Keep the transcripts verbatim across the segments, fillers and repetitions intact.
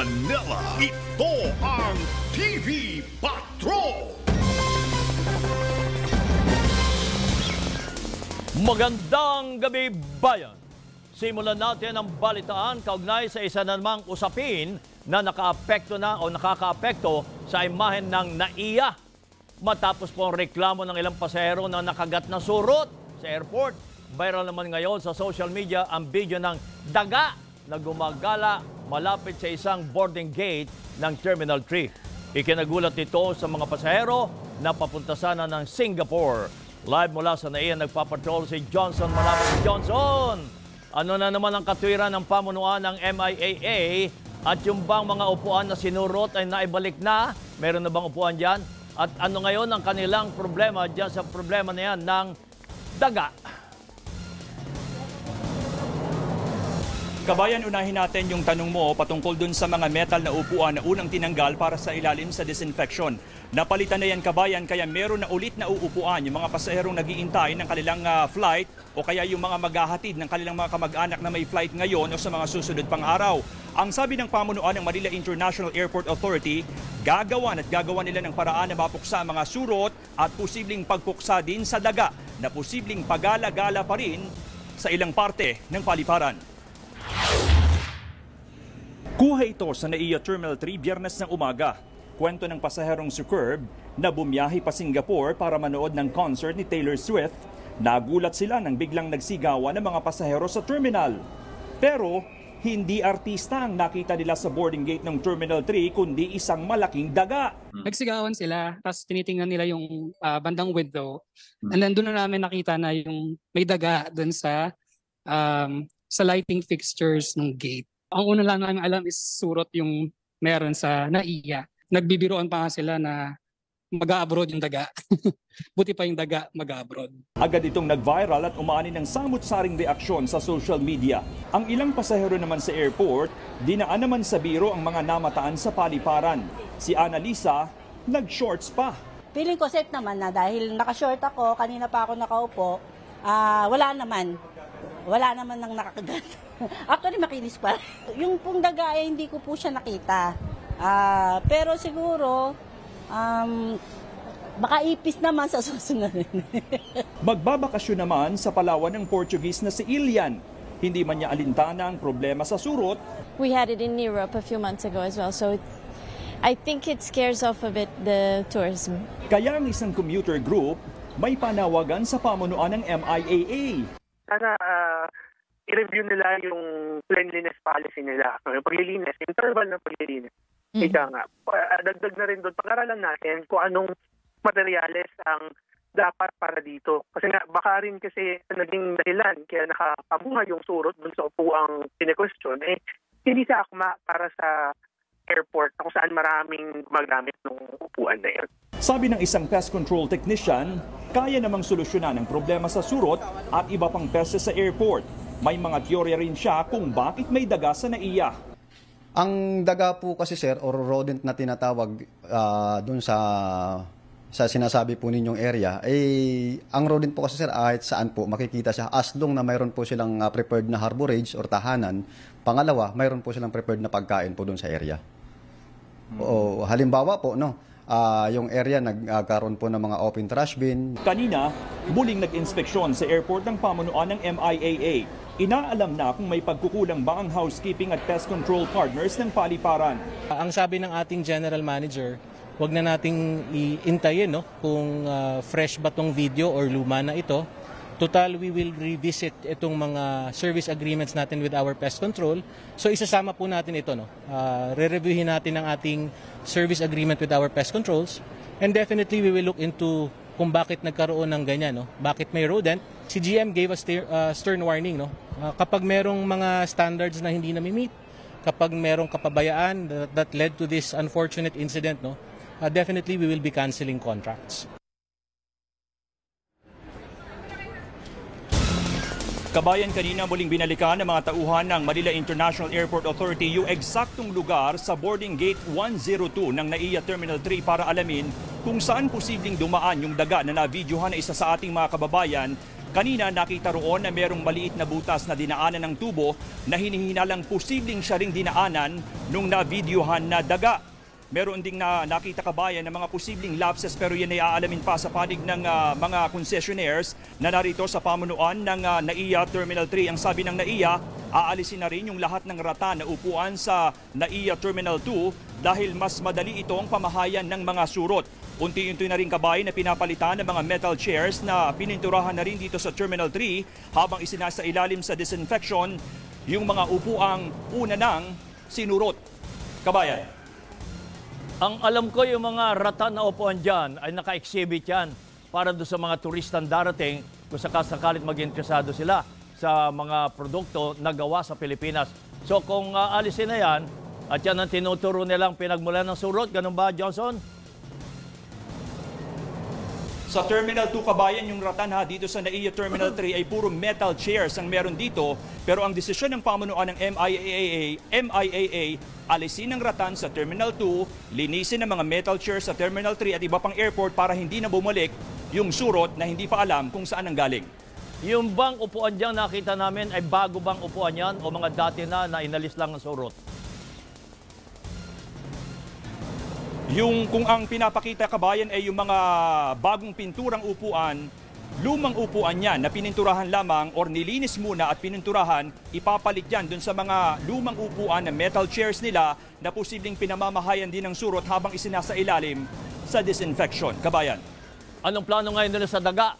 Manila, ito ang T V Patrol. Magandang gabi, bayan! Simulan natin ang balitaan kaugnay sa isa na namang usapin na nakaapekto na o nakakaapekto sa imahen ng NAIA. Matapos po ang reklamo ng ilang pasahero na nakagat na surot sa airport. Viral naman ngayon sa social media ang video ng daga na gumagala malapit sa isang boarding gate ng Terminal three. Ikinagulat ito sa mga pasahero na papunta sana ng Singapore. Live mula sa NAIA nagpapatrol si Johnson Malapit. Johnson, ano na naman ang katwiran ng pamunuan ng M I A A at yung bang mga upuan na sinurot ay naibalik na? Meron na bang upuan dyan? At ano ngayon ang kanilang problema dyan sa problema na yan ng daga? Kabayan, unahin natin yung tanong mo patungkol dun sa mga metal na upuan na unang tinanggal para sa ilalim sa disinfection. Napalitan na yan, kabayan, kaya meron na ulit na uupuan yung mga pasaherong nag-iintay ng kanilang uh, flight o kaya yung mga maghahatid ng kanilang mga kamag-anak na may flight ngayon o sa mga susunod pang araw. Ang sabi ng pamunuan ng Manila International Airport Authority, gagawan at gagawan nila ng paraan na mapuksa ang mga surot at posibleng pagpuksa din sa daga na posibleng pagala-gala pa rin sa ilang parte ng paliparan. Kuha ito sa NAIA Terminal three Biyernes ng umaga. Kwento ng pasaherong si Curb na bumiyahe pa Singapore para manood ng concert ni Taylor Swift. Nagulat sila nang biglang nagsigawan ng mga pasahero sa terminal. Pero hindi artista ang nakita nila sa boarding gate ng Terminal three kundi isang malaking daga. Nagsigawan sila, tapos tinitingnan nila yung uh, bandang window. And then doon na namin nakita na yung may daga doon sa um, sa lighting fixtures ng gate. Ang una lang namin alam is surot yung meron sa NAIA. Nagbibiroan pa nga sila na mag-a-abroad yung daga. Buti pa yung daga mag-a-abroad. Agad itong nag-viral at umani ng samut-saring reaksyon sa social media. Ang ilang pasahero naman sa airport, dinaan naman sa biro ang mga namataan sa paliparan. Si Annalisa, nag-shorts pa. Feeling ko safe naman na dahil naka-short ako, kanina pa ako nakaupo, uh, wala naman. Wala naman nang nakakagat. Actually, makinis pa. Yung pong daga ay hindi ko po siya nakita. Uh, pero siguro, um, baka ipis naman sa susunod. Magbabakasyon naman sa Palawan ng Portuguese na si Ilian. Hindi man niya alintana ang problema sa surot. We had it in Europe a few months ago as well, so I think it scares off a bit the tourism. Kaya ang isang commuter group may panawagan sa pamunuan ng M I A A. Sana uh, i-review nila yung cleanliness policy nila, yung paglilinis, yung interval ng paglilinis. Mm-hmm. Ika nga, uh, dagdag na rin doon, pag-aralan natin kung anong materyales ang dapat para dito. Kasi nga, baka rin kasi naging dahilan kaya nakapabuhay yung surot dun sa upuang pine-question, eh, hindi sa akma para sa airport kung saan maraming gumagamit ng upuan na yun. Sabi ng isang pest control technician, kaya namang solusyonan ang problema sa surot at iba pang pests sa airport. May mga teorya rin siya kung bakit may daga sa NAIA. Ang daga po kasi sir, or rodent na tinatawag uh, dun sa sa sinasabi po ninyong area, eh, ang rodent po kasi sir, kahit saan po makikita siya as long na mayroon po silang uh, prepared na harborage or tahanan. Pangalawa, mayroon po silang prepared na pagkain po dun sa area. Hmm. O halimbawa po, no, uh, yung area nagkaroon po ng mga open trash bin. Kanina, muling nag-inspeksyon sa airport ng pamunuan ng M I A A. Inaalam na kung may pagkukulang ba ang housekeeping at pest control partners ng paliparan. Ang sabi ng ating general manager, huwag na nating iintayin no, kung uh, fresh ba tong video or luma na ito. Total, we will revisit itong mga service agreements natin with our pest control. So isasama po natin ito. No? Uh, re-reviewin natin ang ating service agreement with our pest controls. And definitely, we will look into kung bakit nagkaroon ng ganyan. No? Bakit may rodent. Si G M gave us uh, stern warning. No? Uh, kapag merong mga standards na hindi na-meet, kapag merong kapabayaan that, that led to this unfortunate incident, no? Uh, definitely we will be canceling contracts. Kabayan, kanina muling binalikan ng mga tauhan ng Manila International Airport Authority yung eksaktong lugar sa boarding gate one oh two ng NAIA Terminal three para alamin kung saan posibleng dumaan yung daga na na-videohan na isa sa ating mga kababayan Kanina nakita roon na merong maliit na butas na dinaanan ng tubo na hinihinalang posibleng siya ring dinaanan nung na-videohan na daga. Meron ding na nakita kabayan ng mga posibleng lapses pero yan ay aalamin pa sa panig ng uh, mga concessionaires na narito sa pamunuan ng uh, N A I A Terminal three. Ang sabi ng N A I A, aalisin na rin yung lahat ng rata na upuan sa N A I A Terminal two dahil mas madali itong pamahayan ng mga surot. Unti-unti na rin kabayan na pinapalitan ng mga metal chairs na pininturahan na rin dito sa Terminal three habang isinasa ilalim sa disinfection yung mga upuang una nang sinurot. Kabayan. Ang alam ko yung mga rata na upuan dyan ay naka-exhibit yan para doon sa mga turistang darating kung sakasakalit mag-interesado sila sa mga produkto na gawa sa Pilipinas. So kung uh, alisin na yan at yan ang tinuturo nilang pinagmulan ng surot, ganun ba, Johnson? Sa Terminal two, kabayan, yung ratan ha, dito sa N A I A Terminal three ay puro metal chairs ang meron dito. Pero ang desisyon ng pamunuan ng M I A A, M I A A, alisin ang ratan sa Terminal two, linisin ang mga metal chairs sa Terminal three at iba pang airport para hindi na bumalik yung surot na hindi pa alam kung saan ang galing. Yung bang upuan dyan nakita namin ay bago bang upuan yan o mga dati na na inalis lang ng surot? Yung kung ang pinapakita kabayan ay yung mga bagong pinturang upuan, lumang upuan yan na pininturahan lamang or nilinis muna at pininturahan, ipapalit yan dun sa mga lumang upuan na metal chairs nila na posibleng pinamamahayan din ng surot habang isinasa ilalim sa disinfection. Kabayan. Anong plano ngayon nila sa daga?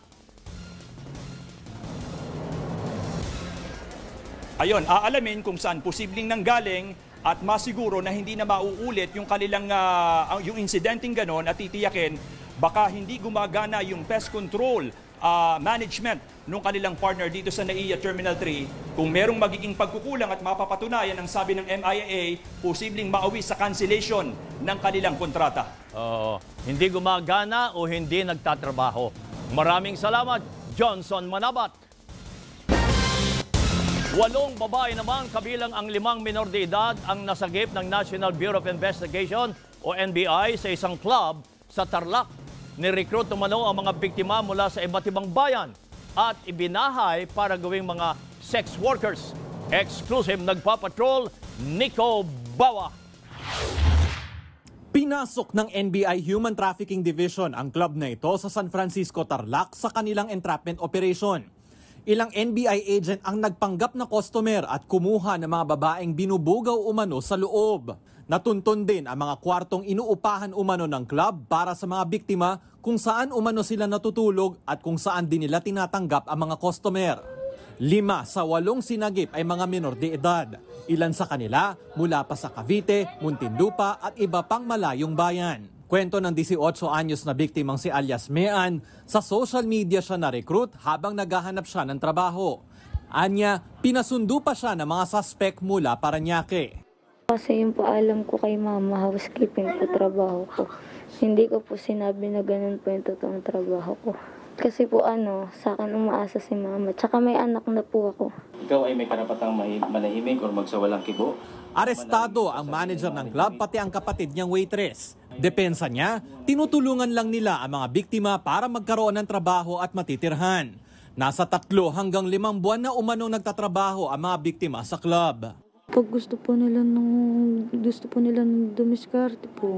Ayon, aalamin kung saan posibleng nanggaling at masiguro na hindi na mauulit yung kanilang uh, yung insidenteng ganon at titiyakin baka hindi gumagana yung pest control uh, management ng kanilang partner dito sa N A I A Terminal three. Kung merong magiging pagkukulang at mapapatunayan ang sabi ng M I A A, posibleng maawi sa cancellation ng kanilang kontrata. Oo, hindi gumagana o hindi nagtatrabaho. Maraming salamat, Johnson Manabat. Walong babae naman kabilang ang limang minor de edad ang nasagip ng National Bureau of Investigation o N B I sa isang club sa Tarlac. Ni-recruit umano ang mga biktima mula sa iba't ibang bayan at ibinahay para gawing mga sex workers. Exclusive nagpapatrol, Nico Bawa. Pinasok ng N B I Human Trafficking Division ang club na ito sa San Francisco, Tarlac sa kanilang entrapment operation. Ilang N B I agent ang nagpanggap na customer at kumuha ng mga babaeng binubugaw umano sa loob. Natuntun din ang mga kwartong inuupahan umano ng club para sa mga biktima kung saan umano sila natutulog at kung saan din nila tinatanggap ang mga customer. Lima sa walong sinagip ay mga minor de edad. Ilan sa kanila mula pa sa Cavite, Muntinlupa at iba pang malayong bayan. Kwento ng eighteen anyos na biktimang si alias Mean, sa social media siya na-recruit habang naghahanap siya ng trabaho. Anya, pinasundo pa siya ng mga suspect mula Parañaque. Kasi yung paalam ko kay mama, housekeeping po trabaho ko. Hindi ko po sinabi na ganun po yung totoong trabaho ko. Kasi po ano, sa akin umaasa si mama. Tsaka may anak na po ako. Ikaw ay may karapatang manahimik o magsawalang kibo? Arestado ang manager ng club pati ang kapatid niyang waitress. Depensa niya, tinutulungan lang nila ang mga biktima para magkaroon ng trabaho at matitirhan. Nasa tatlo hanggang limang buwan na umanong nagtatrabaho ang mga biktima sa club. Pag gusto po nila nung gusto po nila nung dumiskarte po,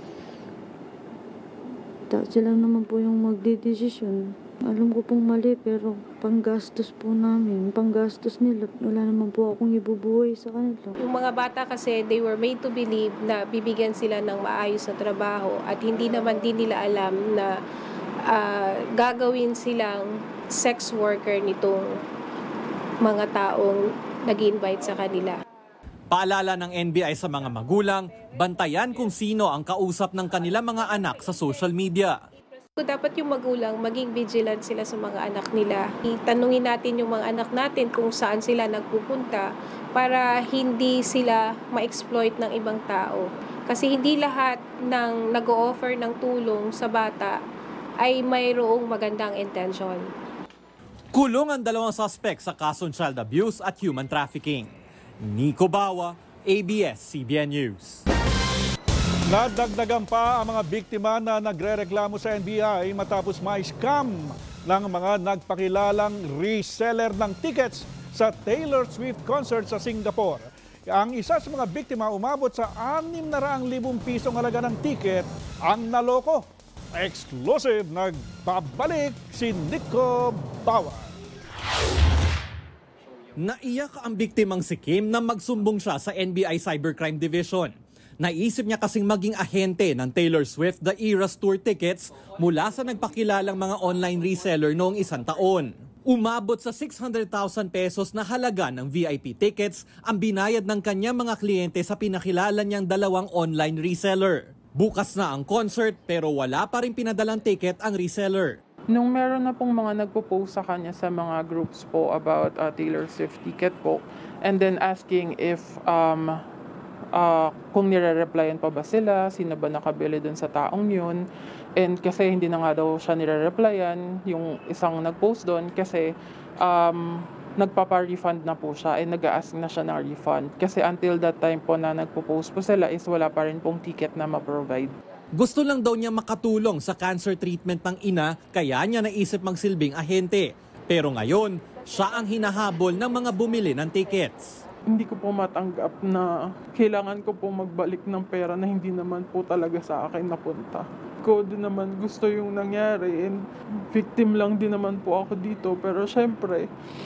sila naman po yung magdidesisyon. Alam ko pong mali pero panggastos po namin, panggastos nila. Wala naman po akong ibubuhay sa kanila. Yung mga bata kasi they were made to believe na bibigyan sila ng maayos na trabaho at hindi naman din nila alam na uh, gagawin silang sex worker nitong mga taong nag-invite sa kanila. Paalala ng N B I sa mga magulang, bantayan kung sino ang kausap ng kanilang mga anak sa social media. Dapat yung magulang maging vigilant sila sa mga anak nila. Itanungin natin yung mga anak natin kung saan sila nagpupunta para hindi sila ma-exploit ng ibang tao. Kasi hindi lahat ng nag-o-offer ng tulong sa bata ay mayroong magandang intention. Kulong ang dalawang suspect sa kasong child abuse at human trafficking. Nico Bawa, A B S C B N News. Nadagdagan pa ang mga biktima na nagrereklamo sa N B I matapos ma-scam ng mga nagpakilalang reseller ng tickets sa Taylor Swift concert sa Singapore. Ang isa sa mga biktima umabot sa anim na raang libong pisong halaga ng ticket ang naloko. Exclusive, nagbabalik si Nico Bauer. Naiyak ang biktimang si Kim na magsumbong siya sa N B I Cybercrime Division. Naisip niya kasing maging ahente ng Taylor Swift The Eras Tour tickets mula sa nagpakilalang mga online reseller noong isang taon. Umabot sa six hundred thousand pesos na halaga ng V I P tickets ang binayad ng kanyang mga kliyente sa pinakilala niyang dalawang online reseller. Bukas na ang concert pero wala pa rin pinadalang ticket ang reseller. Nung meron na pong mga nagpo-post sa kanya sa mga groups po about uh, Taylor Swift ticket po, and then asking if um, uh, kung nire-replyan pa ba sila, sino ba nakabili dun sa taong yun, and kasi hindi na nga daw siya nire-replyan, yung isang nag-post doon kasi um, nagpapa-refund na po siya and nag-a-ask na siya ng refund. Kasi until that time po na nagpo-post po sila is wala pa rin pong ticket na ma-provide. Gusto lang daw niya makatulong sa cancer treatment ng ina kaya niya naisip magsilbing ahente. Pero ngayon, siya ang hinahabol ng mga bumili ng tickets. Hindi ko po matanggap na kailangan ko po magbalik ng pera na hindi naman po talaga sa akin napunta. Ko din naman gusto yung nangyari and victim lang din naman po ako dito. Pero syempre,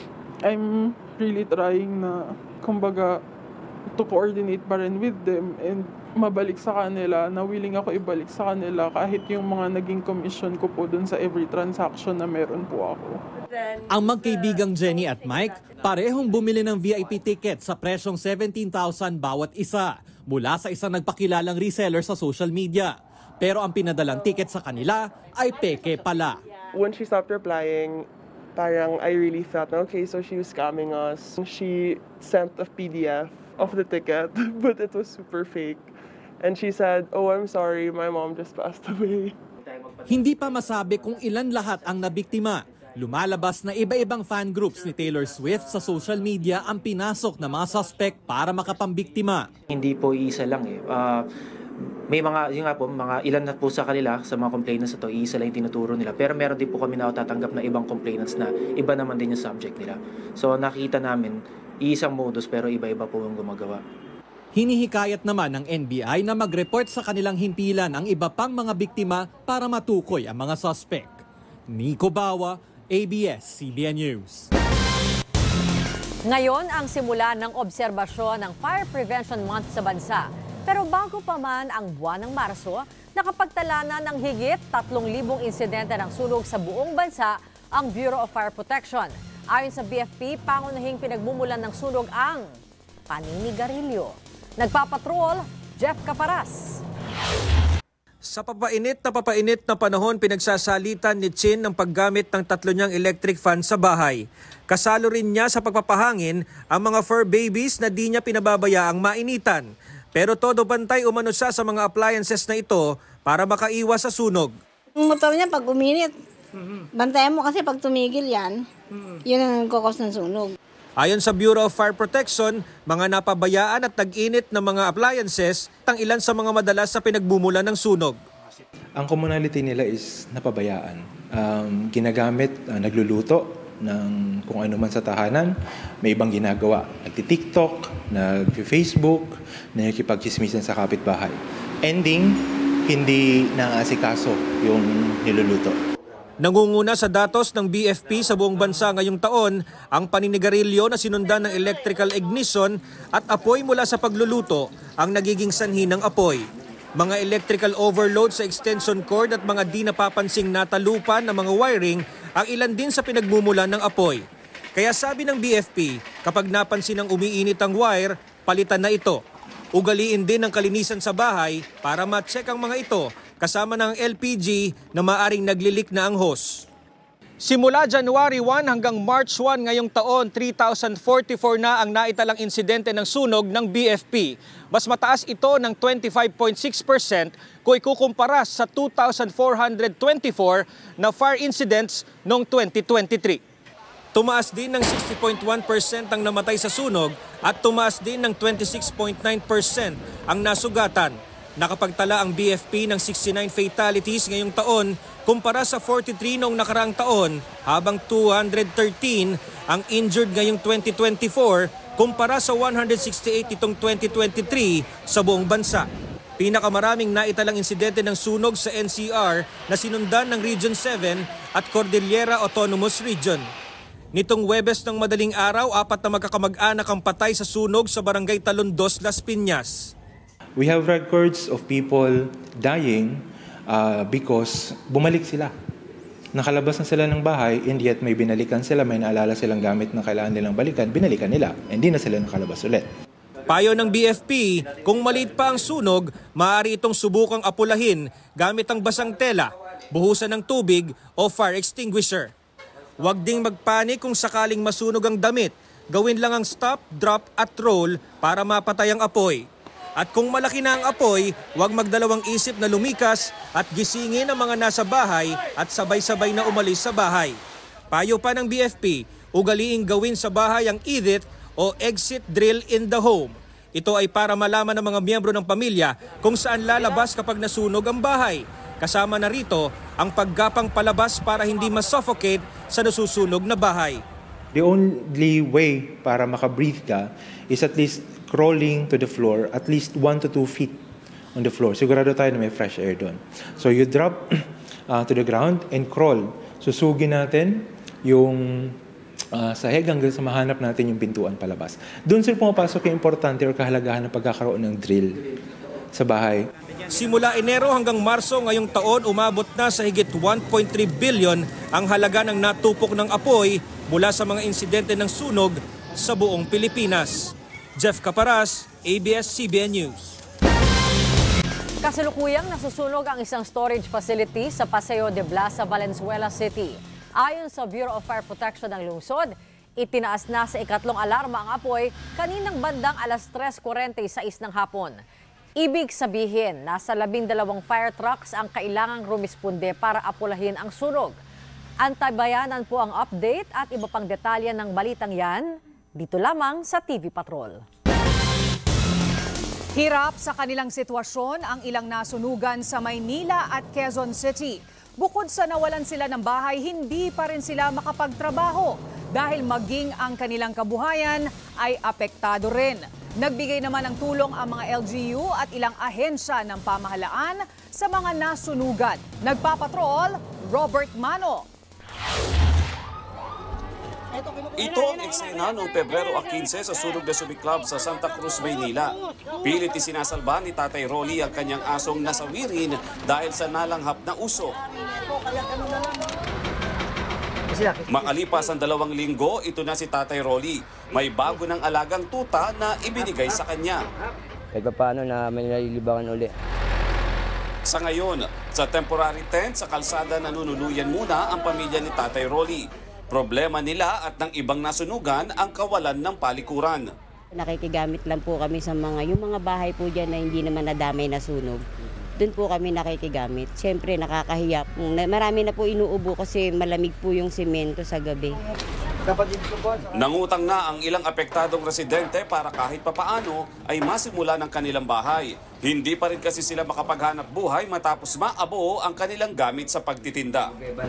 I'm really trying na kumbaga to coordinate pa rin with them and mabalik sa kanila, na willing ako ibalik sa kanila kahit yung mga naging commission ko po dun sa every transaction na meron po ako. Ang magkaibigang Jenny at Mike, parehong bumili ng V I P ticket sa presyong seventeen thousand bawat isa mula sa isang nagpakilalang reseller sa social media. Pero ang pinadalang ticket sa kanila ay peke pala. When she stopped replying, parang I really felt, okay, so she was scamming us. She sent a P D F of the ticket, but it was super fake. And she said, oh, I'm sorry, my mom just passed away. Hindi pa masabi kung ilan lahat ang nabiktima. Lumalabas na iba-ibang fan groups ni Taylor Swift sa social media ang pinasok ng mga suspect para makapambiktima. Hindi po iisa lang eh. Uh, may mga, yun nga po, mga ilan na po sa kanila, sa mga complainants na to, iisa lang yung tinuturo nila. Pero meron din po kami na tatanggap na ibang complainants na iba naman din yung subject nila. So nakita namin, iisang modus pero iba-iba po yung gumagawa. Hinihikayat naman ng N B I na mag-report sa kanilang himpilan ang iba pang mga biktima para matukoy ang mga suspect. Nico Bawa, A B S C B N News. Ngayon ang simula ng obserbasyon ng Fire Prevention Month sa bansa. Pero bago pa man ang buwan ng Marso, nakapagtala na ng higit tatlong libong insidente ng sunog sa buong bansa ang Bureau of Fire Protection. Ayon sa B F P, pangunahing pinagmumulan ng sunog ang paninigarilyo. Nagpapatrol, Jeff Caparas. Sa papainit na papainit na panahon, pinagsasalitan ni Chin ng paggamit ng tatlo niyang electric fan sa bahay. Kasalo rin niya sa pagpapahangin ang mga fur babies na di niya pinababayaang mainitan. Pero todo bantay umano siya sa mga appliances na ito para makaiwas sa sunog. Yung motor niya pag uminit, bantayan mo kasi pag tumigil yan, yun ang nagkakos ng sunog. Ayon sa Bureau of Fire Protection, mga napabayaan at tag-init ng mga appliances ang ilan sa mga madalas sa pinagbumulan ng sunog. Ang commonality nila is napabayaan. Um, ginagamit, uh, nagluluto ng kung ano man sa tahanan, may ibang ginagawa. Nagti-TikTok, nag-Facebook, nakikipag-chismisan sa kapitbahay. Ending, hindi naasikaso yung niluluto. Nangunguna sa datos ng B F P sa buong bansa ngayong taon ang paninigarilyo na sinundan ng electrical ignition at apoy mula sa pagluluto ang nagiging sanhi ng apoy. Mga electrical overload sa extension cord at mga di napapansing natalupan ng mga wiring ang ilan din sa pinagmumulan ng apoy. Kaya sabi ng B F P, kapag napansin ang umiinit ang wire, palitan na ito. Ugaliin din ang kalinisan sa bahay para ma-check ang mga ito kasama ng L P G na maaring naglilik na ang hose. Simula January one hanggang March one ngayong taon, three thousand forty-four na ang naitalang insidente ng sunog ng B F P. Mas mataas ito ng twenty-five point six percent kung ikukumpara sa two thousand four hundred twenty-four na fire incidents noong twenty twenty-three. Tumaas din ng sixty point one percent ang namatay sa sunog at tumaas din ng twenty-six point nine percent ang nasugatan. Nakapagtala ang B F P ng sixty-nine fatalities ngayong taon kumpara sa forty-three noong nakaraang taon, habang two hundred thirteen ang injured ngayong twenty twenty-four kumpara sa one hundred sixty-eight itong twenty twenty-three sa buong bansa. Pinakamaraming naitalang insidente ng sunog sa N C R na sinundan ng Region seven at Cordillera Autonomous Region. Nitong Huwebes ng madaling araw, apat na magkakamag-anak ang patay sa sunog sa Barangay Talondos, Las Piñas. We have records of people dying uh, because bumalik sila. Nakalabas na sila ng bahay and yet may binalikan sila, may naalala silang gamit na kailangan nilang balikan, binalikan nila. Hindi na sila nakalabas ulit. Payo ng B F P, kung maliit pa ang sunog, maaari itong subukang apulahin gamit ang basang tela, buhusan ng tubig o fire extinguisher. Huwag ding magpanik kung sakaling masunog ang damit. Gawin lang ang stop, drop at roll para mapatay ang apoy. At kung malaki na ang apoy, huwag magdalawang isip na lumikas at gisingin ang mga nasa bahay at sabay-sabay na umalis sa bahay. Payo pa ng B F P, ugaliing gawin sa bahay ang E D I T o exit drill in the home. Ito ay para malaman ng mga miyembro ng pamilya kung saan lalabas kapag nasunog ang bahay. Kasama na rito ang paggapang palabas para hindi masuffocate sa nasusunog na bahay. The only way para makabreathe ka is at least crawling to the floor, at least one to two feet on the floor. Sigurado tayo na may fresh air doon. So you drop uh, to the ground and crawl. Susugin natin yung uh, sahig hanggang sa mahanap natin yung pintuan palabas. Doon sir pumapasok yung importante or kahalagahan ng pagkakaroon ng drill sa bahay. Simula Enero hanggang Marso ngayong taon, umabot na sa higit one point three billion ang halaga ng natupok ng apoy mula sa mga insidente ng sunog sa buong Pilipinas. Jeff Caparas, A B S C B N News. Kasalukuyang nasusunog ang isang storage facility sa Paseo de Blas sa Valenzuela City. Ayon sa Bureau of Fire Protection ng lungsod, itinaas na sa ikatlong alarma ang apoy kaninang bandang alas tres forty-six ng hapon. Ibig sabihin, nasa labing dalawang fire trucks ang kailangang rumisponde para apulahin ang sunog. Antabayanan po ang update at iba pang detalye ng balitang yan dito lamang sa T V Patrol. Hirap sa kanilang sitwasyon ang ilang nasunugan sa Maynila at Quezon City. Bukod sa nawalan sila ng bahay, hindi pa rin sila makapagtrabaho dahil maging ang kanilang kabuhayan ay apektado rin. Nagbigay naman ng tulong ang mga L G U at ilang ahensya ng pamahalaan sa mga nasunugan. Nagpapatrol, Robert Mano. Ito ang eksena noong Pebrero fifteen sa sunog na sumiklab sa Santa Cruz, Maynila. Pilit isinasalba ni Tatay Rolly ang kanyang asong nasawirin dahil sa nalanghap na usok. Makalipas ang dalawang linggo, ito na si Tatay Rolly. May bago ng alagang tuta na ibinigay sa kanya. Kahit pa paano na may nalilibangan uli. Sa ngayon, sa temporary tent sa kalsada nanunuluyan muna ang pamilya ni Tatay Rolly. Problema nila at ng ibang nasunugan ang kawalan ng palikuran. Nakikigamit lang po kami sa mga, yung mga bahay po dyan na hindi naman nadamay na sunog. Doon po kami nakikigamit. Siyempre nakakahiya. Marami na po inuubo kasi malamig po yung semento sa gabi. Nangutang na ang ilang apektadong residente para kahit papaano ay masimula ng kanilang bahay. Hindi pa rin kasi sila makapaghanap buhay matapos maabo ang kanilang gamit sa pagtitinda.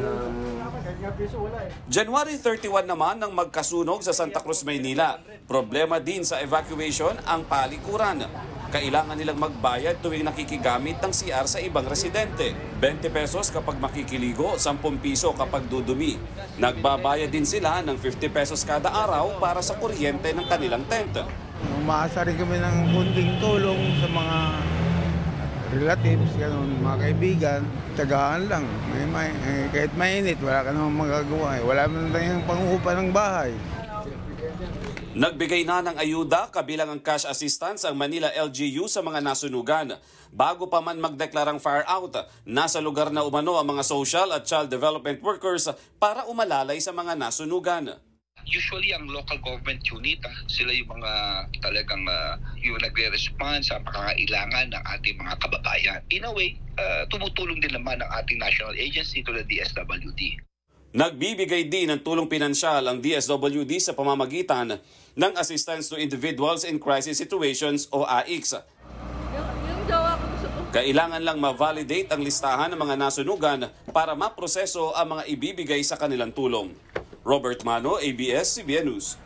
January thirty-one naman nang magkasunog sa Santa Cruz, Maynila. Problema din sa evacuation ang palikuran. Kailangan nilang magbayad tuwing nakikigamit ng C R sa ibang residente. twenty pesos kapag makikiligo, ten piso kapag dudumi. Nagbabayad din sila ng fifty pesos kada araw para sa kuryente ng kanilang tent. Umaasa rin kami ng kunting tulong sa mga relatives, ganun, mga kaibigan. Tagaan lang. May, may, eh, kahit mainit, wala ka namang magagawa. Eh. Wala man tayong pangupa ng bahay. Nagbigay na ng ayuda kabilang ang cash assistance ang Manila L G U sa mga nasunugan. Bago pa man magdeklarang fire out, nasa lugar na umano ang mga social at child development workers para umalalay sa mga nasunugan. Usually ang local government unit, ah, sila yung mga talagang uh, yung nagre-respond sa pangangailangan ng ating mga kababayan. In a way, uh, tumutulong din naman ang ating national agency tulad D S W D. Nagbibigay din ng tulong pinansyal ang D S W D sa pamamagitan ng Assistance to Individuals in Crisis Situations o A I C S. Yung, yung jowa ko gusto ko Kailangan lang ma-validate ang listahan ng mga nasunugan para maproseso ang mga ibibigay sa kanilang tulong. Robert Mano, A B S C B N News.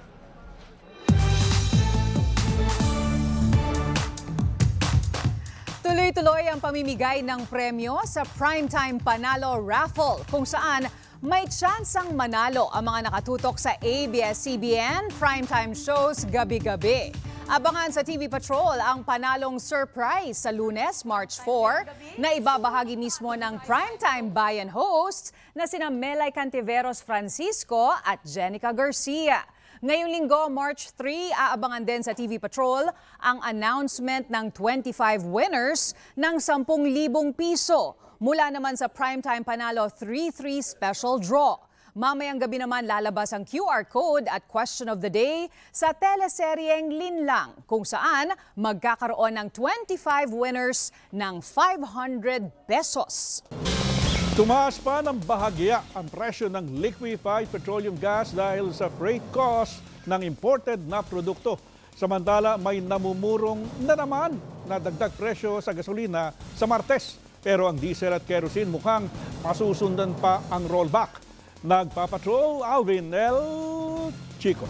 Tuloy-tuloy ang pamimigay ng premyo sa Primetime Panalo Raffle kung saan may tsansang manalo ang mga nakatutok sa A B S C B N Primetime shows gabi-gabi. Abangan sa T V Patrol ang panalong surprise sa Lunes, March four, na ibabahagi mismo ng Primetime Bayan hosts na sina Melay Cantiveros Francisco at Jenica Garcia. Ngayong linggo, March three, aabangan din sa T V Patrol ang announcement ng twenty-five winners ng ten thousand piso mula naman sa Primetime Panalo three three Special Draw. Mamayang gabi naman lalabas ang Q R code at question of the day sa teleseryeng Linlang kung saan magkakaroon ng twenty-five winners ng five hundred pesos. Tumaas pa ng bahagya ang presyo ng liquefied petroleum gas dahil sa freight cost ng imported na produkto. Samantala, may namumurong na naman na dagdag presyo sa gasolina sa Martes. Pero ang diesel at kerosene mukhang masusundan pa ang rollback. Nagpapatrol, Alvin L. Chico.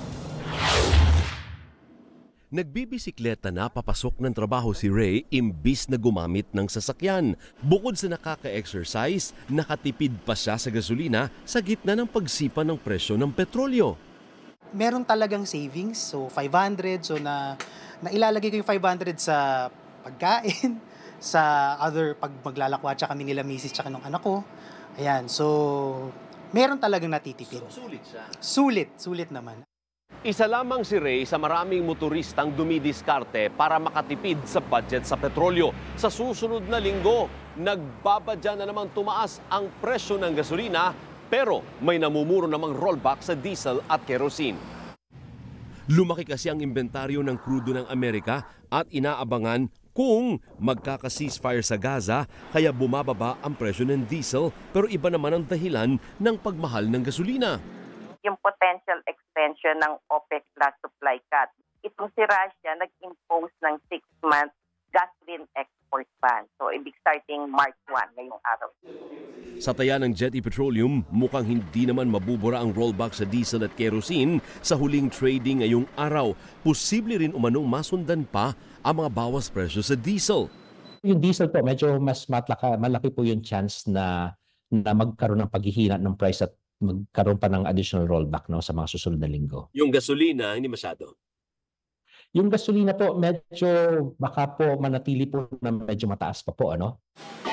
Nagbibisikleta na papasok ng trabaho si Ray imbis na gumamit ng sasakyan. Bukod sa nakaka-exercise, nakatipid pa siya sa gasolina sa gitna ng pagsipa ng presyo ng petrolyo. Meron talagang savings, so five hundred, so na, na ilalagay ko yung five hundred sa pagkain, sa other pag maglalakwatsa kami nila misis tsaka nung anak ko. Ayan, so meron talagang natitipid. So, sulit siya? Sulit, sulit naman. Isa lamang si Ray sa maraming motoristang dumidiskarte para makatipid sa budget sa petrolyo. Sa susunod na linggo, nagbabadya na naman tumaas ang presyo ng gasolina pero may namumuro namang rollback sa diesel at kerosene. Lumaki kasi ang inventaryo ng krudo ng Amerika at inaabangan kung magkaka-ceasefire sa Gaza kaya bumababa ang presyo ng diesel pero iba naman ang dahilan ng pagmahal ng gasolina. Yung potential extension ng OPEC plus supply cut. Itong si Russia nag-impose ng six-month gasoline export ban. So, ibig starting March one ngayong araw. Sa taya ng Jetty Petroleum, mukhang hindi naman mabubura ang rollback sa diesel at kerosene sa huling trading ngayong araw. Posible rin umanong masundan pa ang mga bawas presyo sa diesel. Yung diesel po, medyo mas matlaka, malaki po yung chance na, na magkaroon ng paghihina ng price at magkaroon pa ng additional rollback no, sa mga susunod na linggo. Yung gasolina, hindi masyado? Yung gasolina po, medyo baka po manatili po na medyo mataas pa po. Ano?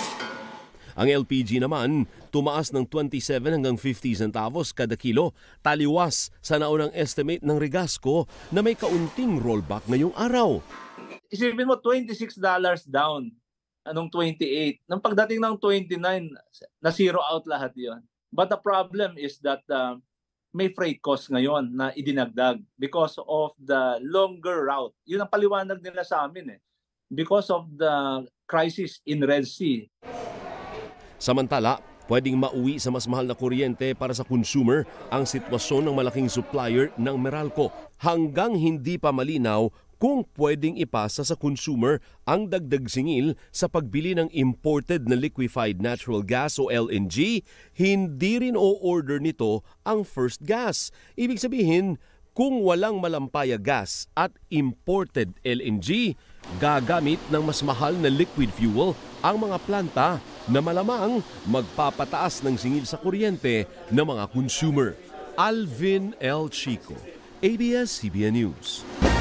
Ang L P G naman, tumaas ng twenty-seven hanggang fifty centavos kada kilo, taliwas sa naunang estimate ng Regasco na may kaunting rollback ngayong araw. Isipin mo, twenty-six dollars down anong twenty-eight. Nang pagdating ng twenty-nine, na zero out lahat yon. But the problem is that uh, may freight cost ngayon na idinagdag because of the longer route. Yun ang paliwanag nila sa amin eh. Because of the crisis in Red Sea. Samantala, pwedeng mauwi sa mas mahal na kuryente para sa consumer ang sitwasyon ng malaking supplier ng Meralco hanggang hindi pa malinaw kung pwedeng ipasa sa consumer ang dagdag singil sa pagbili ng imported na liquefied natural gas o L N G, hindi rin o-order nito ang first gas. Ibig sabihin, kung walang malampaya gas at imported L N G, gagamit ng mas mahal na liquid fuel ang mga planta na malamang magpapataas ng singil sa kuryente ng mga consumer. Alvin L. Chico, A B S C B N News.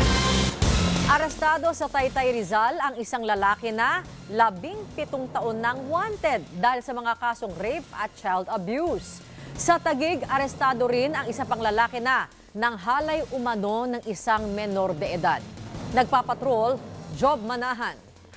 Arestado sa Taytay Rizal ang isang lalaki na labing pitong taon nang wanted dahil sa mga kasong rape at child abuse. Sa Taguig, arestado rin ang isa pang lalaki na nang halay umano ng isang menor de edad. Nagpapatrol, Job Manahan.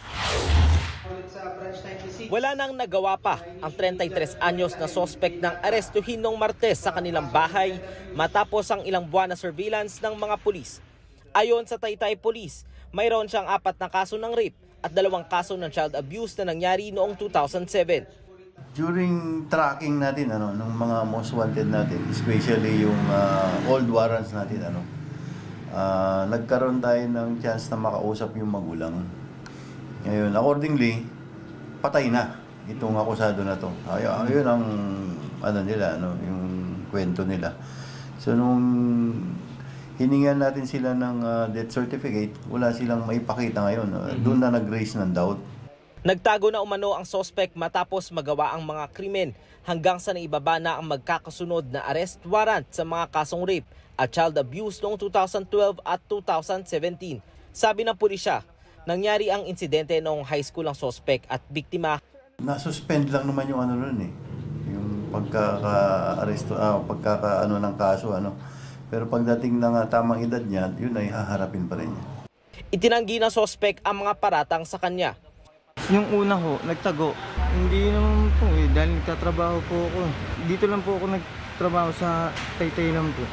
Wala nang nagawa pa ang thirty-three anyos na sospek ng arestuhin noong Martes sa kanilang bahay matapos ang ilang buwan na surveillance ng mga pulis. Ayon sa Taytay Police, mayroon siyang apat na kaso ng rape at dalawang kaso ng child abuse na nangyari noong two thousand seven. During tracking natin ano ng mga most wanted natin, especially yung uh, old warrants natin ano, uh, nagkaroon tayo ng chance na makausap yung magulang. Ngayon, accordingly, patay na itong akusado na to. Ayun, ayun ang ano nila, ano, yung kwento nila. So nung hiningan natin sila ng uh, death certificate, wala silang maipakita ngayon. Uh, mm-hmm. Doon na nag-raise ng doubt. Nagtago na umano ang suspect matapos magawa ang mga krimen hanggang sa naibaba na ang magkakasunod na arrest warrant sa mga kasong rape at child abuse noong two thousand twelve at two thousand seventeen. Sabi ng pulisya, nangyari ang insidente noong high school ang suspect at biktima. Na-suspend lang naman yung ano nun eh. Yung pagkaka-aresto, ah, pagkaka-ano ng kaso, ano. Pero pagdating ng uh, tamang edad niya, yun ay haharapin pa rin niya. Itinanggi ng suspect ang mga paratang sa kanya. Yung una ho, nagtago. Hindi naman po eh, dahil nagtatrabaho po ako. Dito lang po ako nagtrabaho sa Taytay lang po.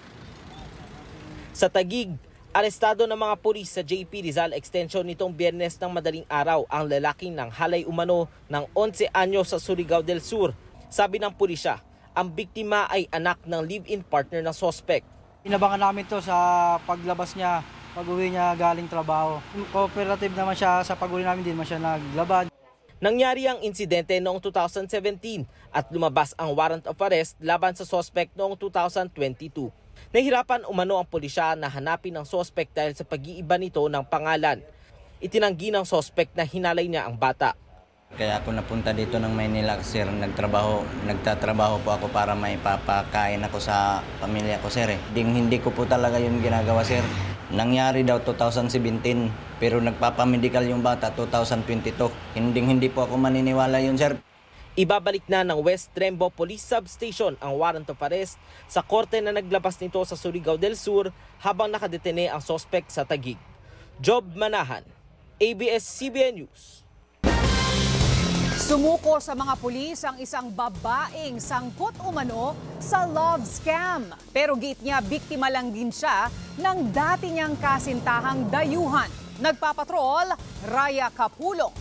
Sa Taguig, arestado ng mga pulis sa J P Rizal Extension nitong Biyernes ng madaling araw ang lalaking ng halay umano ng eleven anyos sa Surigao del Sur. Sabi ng pulisya, ang biktima ay anak ng live-in partner ng suspect. Inabangan namin to sa paglabas niya, pag-uwi niya galing trabaho. Cooperative naman siya, sa pag-uwi namin din naman siya naglabad. Nangyari ang insidente noong two thousand seventeen at lumabas ang warrant of arrest laban sa suspect noong two thousand twenty-two. Nahirapan umano ang pulisya na hanapin ang suspect dahil sa pag-iiba nito ng pangalan. Itinanggi ng suspect na hinalay niya ang bata. Kaya ako napunta dito ng Maynila, sir, nagtrabaho, nagtatrabaho po ako para may papakain ako sa pamilya ko, sir. Eh. Ding, hindi ko po talaga yun ginagawa, sir. Nangyari daw two thousand seventeen, pero nagpapamedical yung bata two thousand twenty-two. Hindi, hindi po ako maniniwala yun, sir. Ibabalik na ng West Trembo Police Substation ang warrant of arrest sa korte na naglabas nito sa Surigao del Sur habang nakadetene ang suspect sa Taguig. Job Manahan, A B S C B N News. Sumuko sa mga pulis ang isang babaeng sangkot umano sa love scam. Pero giit niya, biktima lang din siya ng dati niyang kasintahang dayuhan. Nagpapatrol, Raya Kapulong.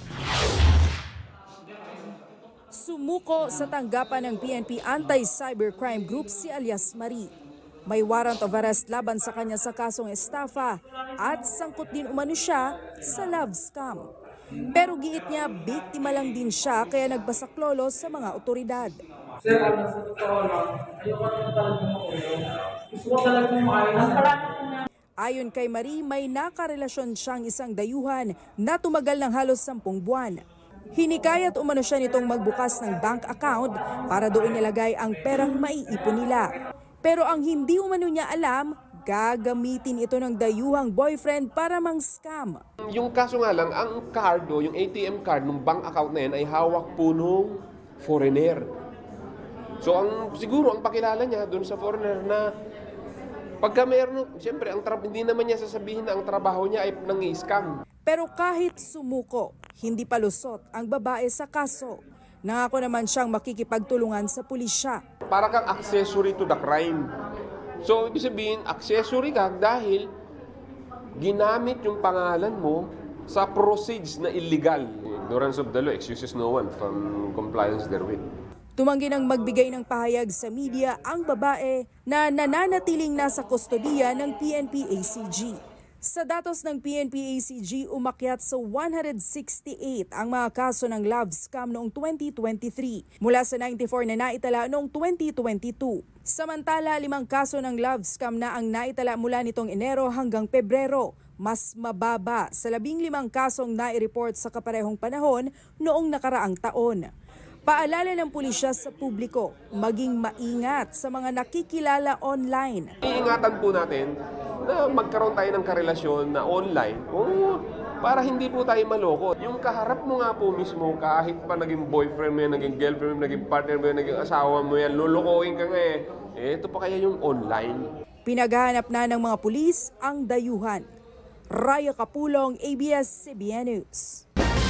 Sumuko sa tanggapan ng P N P Anti-Cybercrime Group si alias Marie. May warrant of arrest laban sa kanya sa kasong estafa at sangkot din umano siya sa love scam. Pero giit niya, biktima lang din siya kaya nagbasaklolo sa mga otoridad. Sir, ang nasa totoo lang, ayoko na talagang makulong. Gusto ko talagang makain. Ayon kay Marie, may nakarelasyon siyang isang dayuhan na tumagal ng halos sampung buwan. Hinikayat umano siya nitong magbukas ng bank account para doon nilagay ang perang maiipon nila. Pero ang hindi umano niya alam, gagamitin ito ng dayuhang boyfriend para mang-scam. Yung kaso nga lang, ang card o yung A T M card ng bank account na yan ay hawak po nung foreigner. So ang siguro ang pakilala niya doon sa foreigner na pagka mayroon, siyempre ang tra- hindi naman niya sasabihin na ang trabaho niya ay nang-i-scam. Pero kahit sumuko, hindi palusot ang babae sa kaso. Nangako naman siyang makikipagtulungan sa pulisya. Para kang accessory to the crime. So, ibig sabihin, accessory ka dahil ginamit yung pangalan mo sa proceeds na illegal. Ignorance of the law excuses no one from compliance therewith. Tumanggi ng magbigay ng pahayag sa media ang babae na nananatiling nasa kustodiya ng P N P A C G. Sa datos ng P N P A C G, umakyat sa one hundred sixty-eight ang mga kaso ng love scam noong twenty twenty-three mula sa ninety-four na naitala noong twenty twenty-two. Samantala, limang kaso ng love scam na ang naitala mula nitong Enero hanggang Pebrero, mas mababa sa labing limang kasong nai-report sa kaparehong panahon noong nakaraang taon. Paalala ng pulisya sa publiko, maging maingat sa mga nakikilala online. Iingatan po natin na magkaroon tayo ng karelasyon na online o para hindi po tayo maloko. Yung kaharap mo nga po mismo, kahit pa naging boyfriend mo yan, naging girlfriend mo, naging partner mo yan, naging asawa mo yan, lulukohin ka nga eh. Eh, ito pa kaya yung online. Pinaghahanap na ng mga pulis ang dayuhan. Raya Kapulong, A B S C B N News.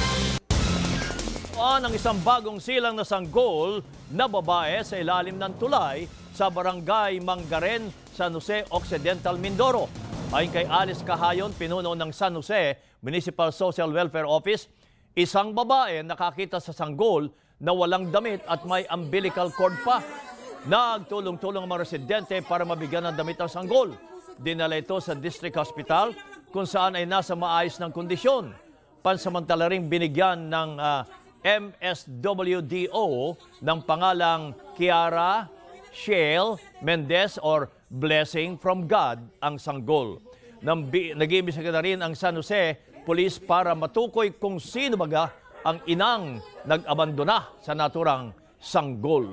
Ang isang bagong silang na sanggol na babae sa ilalim ng tulay sa barangay Mangaren, San Jose Occidental, Mindoro. Ayon kay Alice Cahayon, pinuno ng San Jose Municipal Social Welfare Office, isang babae nakakita sa sanggol na walang damit at may umbilical cord pa. Nagtulong-tulong ang mga residente para mabigyan ng damit ang sanggol. Dinala ito sa District Hospital kung saan ay nasa maayos ng kondisyon. pansamantala ring binigyan ng uh, M S W D O ng pangalang Kiara Shale Mendez or Blessing from God ang sanggol. Nag-iimbestiga na rin ang San Jose Police para matukoy kung sino baga ang inang nag-abandona sa naturang sanggol.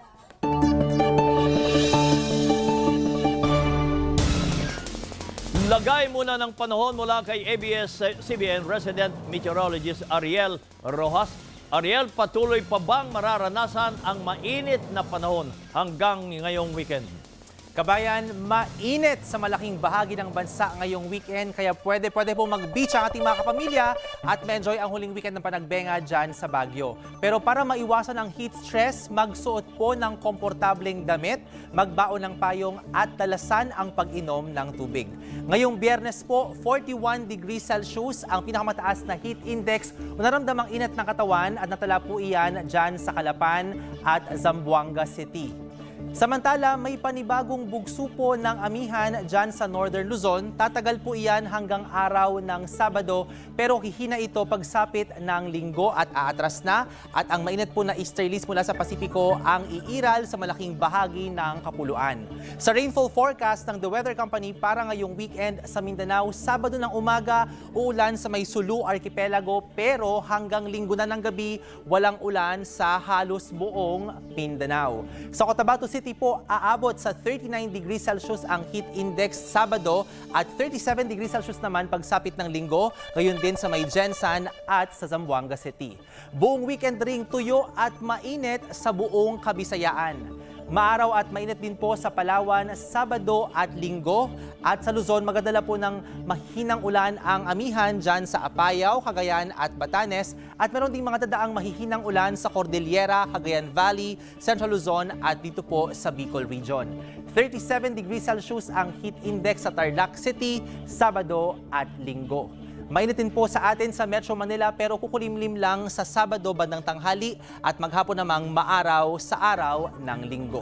Lagay muna ng panahon mula kay A B S C B N resident meteorologist Ariel Rojas. Ariel, patuloy pa bang mararanasan ang mainit na panahon hanggang ngayong weekend? Kabayan, mainit sa malaking bahagi ng bansa ngayong weekend, kaya pwede-pwede po mag-beach ang ating mga kapamilya at ma-enjoy ang huling weekend ng panagbenga dyan sa Baguio. Pero para maiwasan ang heat stress, magsuot po ng komportableng damit, magbaon ng payong at dalasan ang pag-inom ng tubig. Ngayong Biyernes po, forty-one degrees Celsius ang pinakamataas na heat index o naramdamang inat ng katawan at natala po iyan dyan sa Calapan at Zamboanga City. Samantala, may panibagong bugso po ng amihan dyan sa Northern Luzon. Tatagal po iyan hanggang araw ng Sabado, pero hihina ito pagsapit ng Linggo at aatras na. At ang mainit po na easterlies mula sa Pasipiko ang iiral sa malaking bahagi ng Kapuluan. Sa rainfall forecast ng The Weather Company para ngayong weekend sa Mindanao, Sabado ng umaga, uulan sa may Sulu Archipelago, pero hanggang Linggo na ng gabi, walang ulan sa halos buong Mindanao. Sa Cotabato City po, aabot sa thirty-nine degrees Celsius ang heat index Sabado at thirty-seven degrees Celsius naman pagsapit ng Linggo, gayon din sa may Jensan at sa Zamboanga City. Buong weekend ring tuyo at mainit sa buong Kabisayaan. Maaraw at mainit din po sa Palawan, Sabado at Linggo. At sa Luzon, magadala po ng mahinang ulan ang amihan dyan sa Apayao, Cagayan at Batanes. At meron ding mga dadaang mahihinang ulan sa Cordillera, Cagayan Valley, Central Luzon at dito po sa Bicol Region. thirty-seven degrees Celsius ang heat index sa Tarlac City, Sabado at Linggo. Mainitin po sa atin sa Metro Manila pero kukulimlim lang sa Sabado bandang tanghali at maghapon namang maaraw sa araw ng Linggo.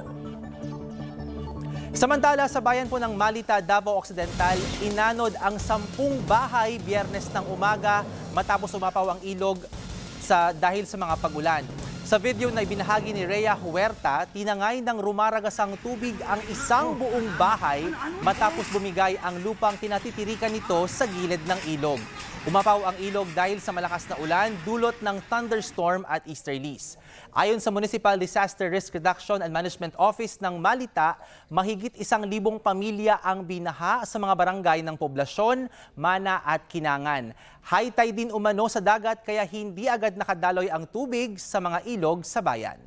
Samantala, sa bayan po ng Malita, Davao Occidental, inanod ang sampung bahay Biyernes ng umaga matapos umapaw ang ilog sa, dahil sa mga pagulan. Sa video na ibinahagi ni Rhea Huerta, tinangay ng rumaragasang tubig ang isang buong bahay matapos bumigay ang lupang tinatitirikan nito sa gilid ng ilog. Umapaw ang ilog dahil sa malakas na ulan, dulot ng thunderstorm at easterlies. Ayon sa Municipal Disaster Risk Reduction and Management Office ng Malita, mahigit isang libong pamilya ang binaha sa mga barangay ng Poblasyon, Mana at Kinangan. High tide din umano sa dagat kaya hindi agad nakadaloy ang tubig sa mga ilog sa bayan.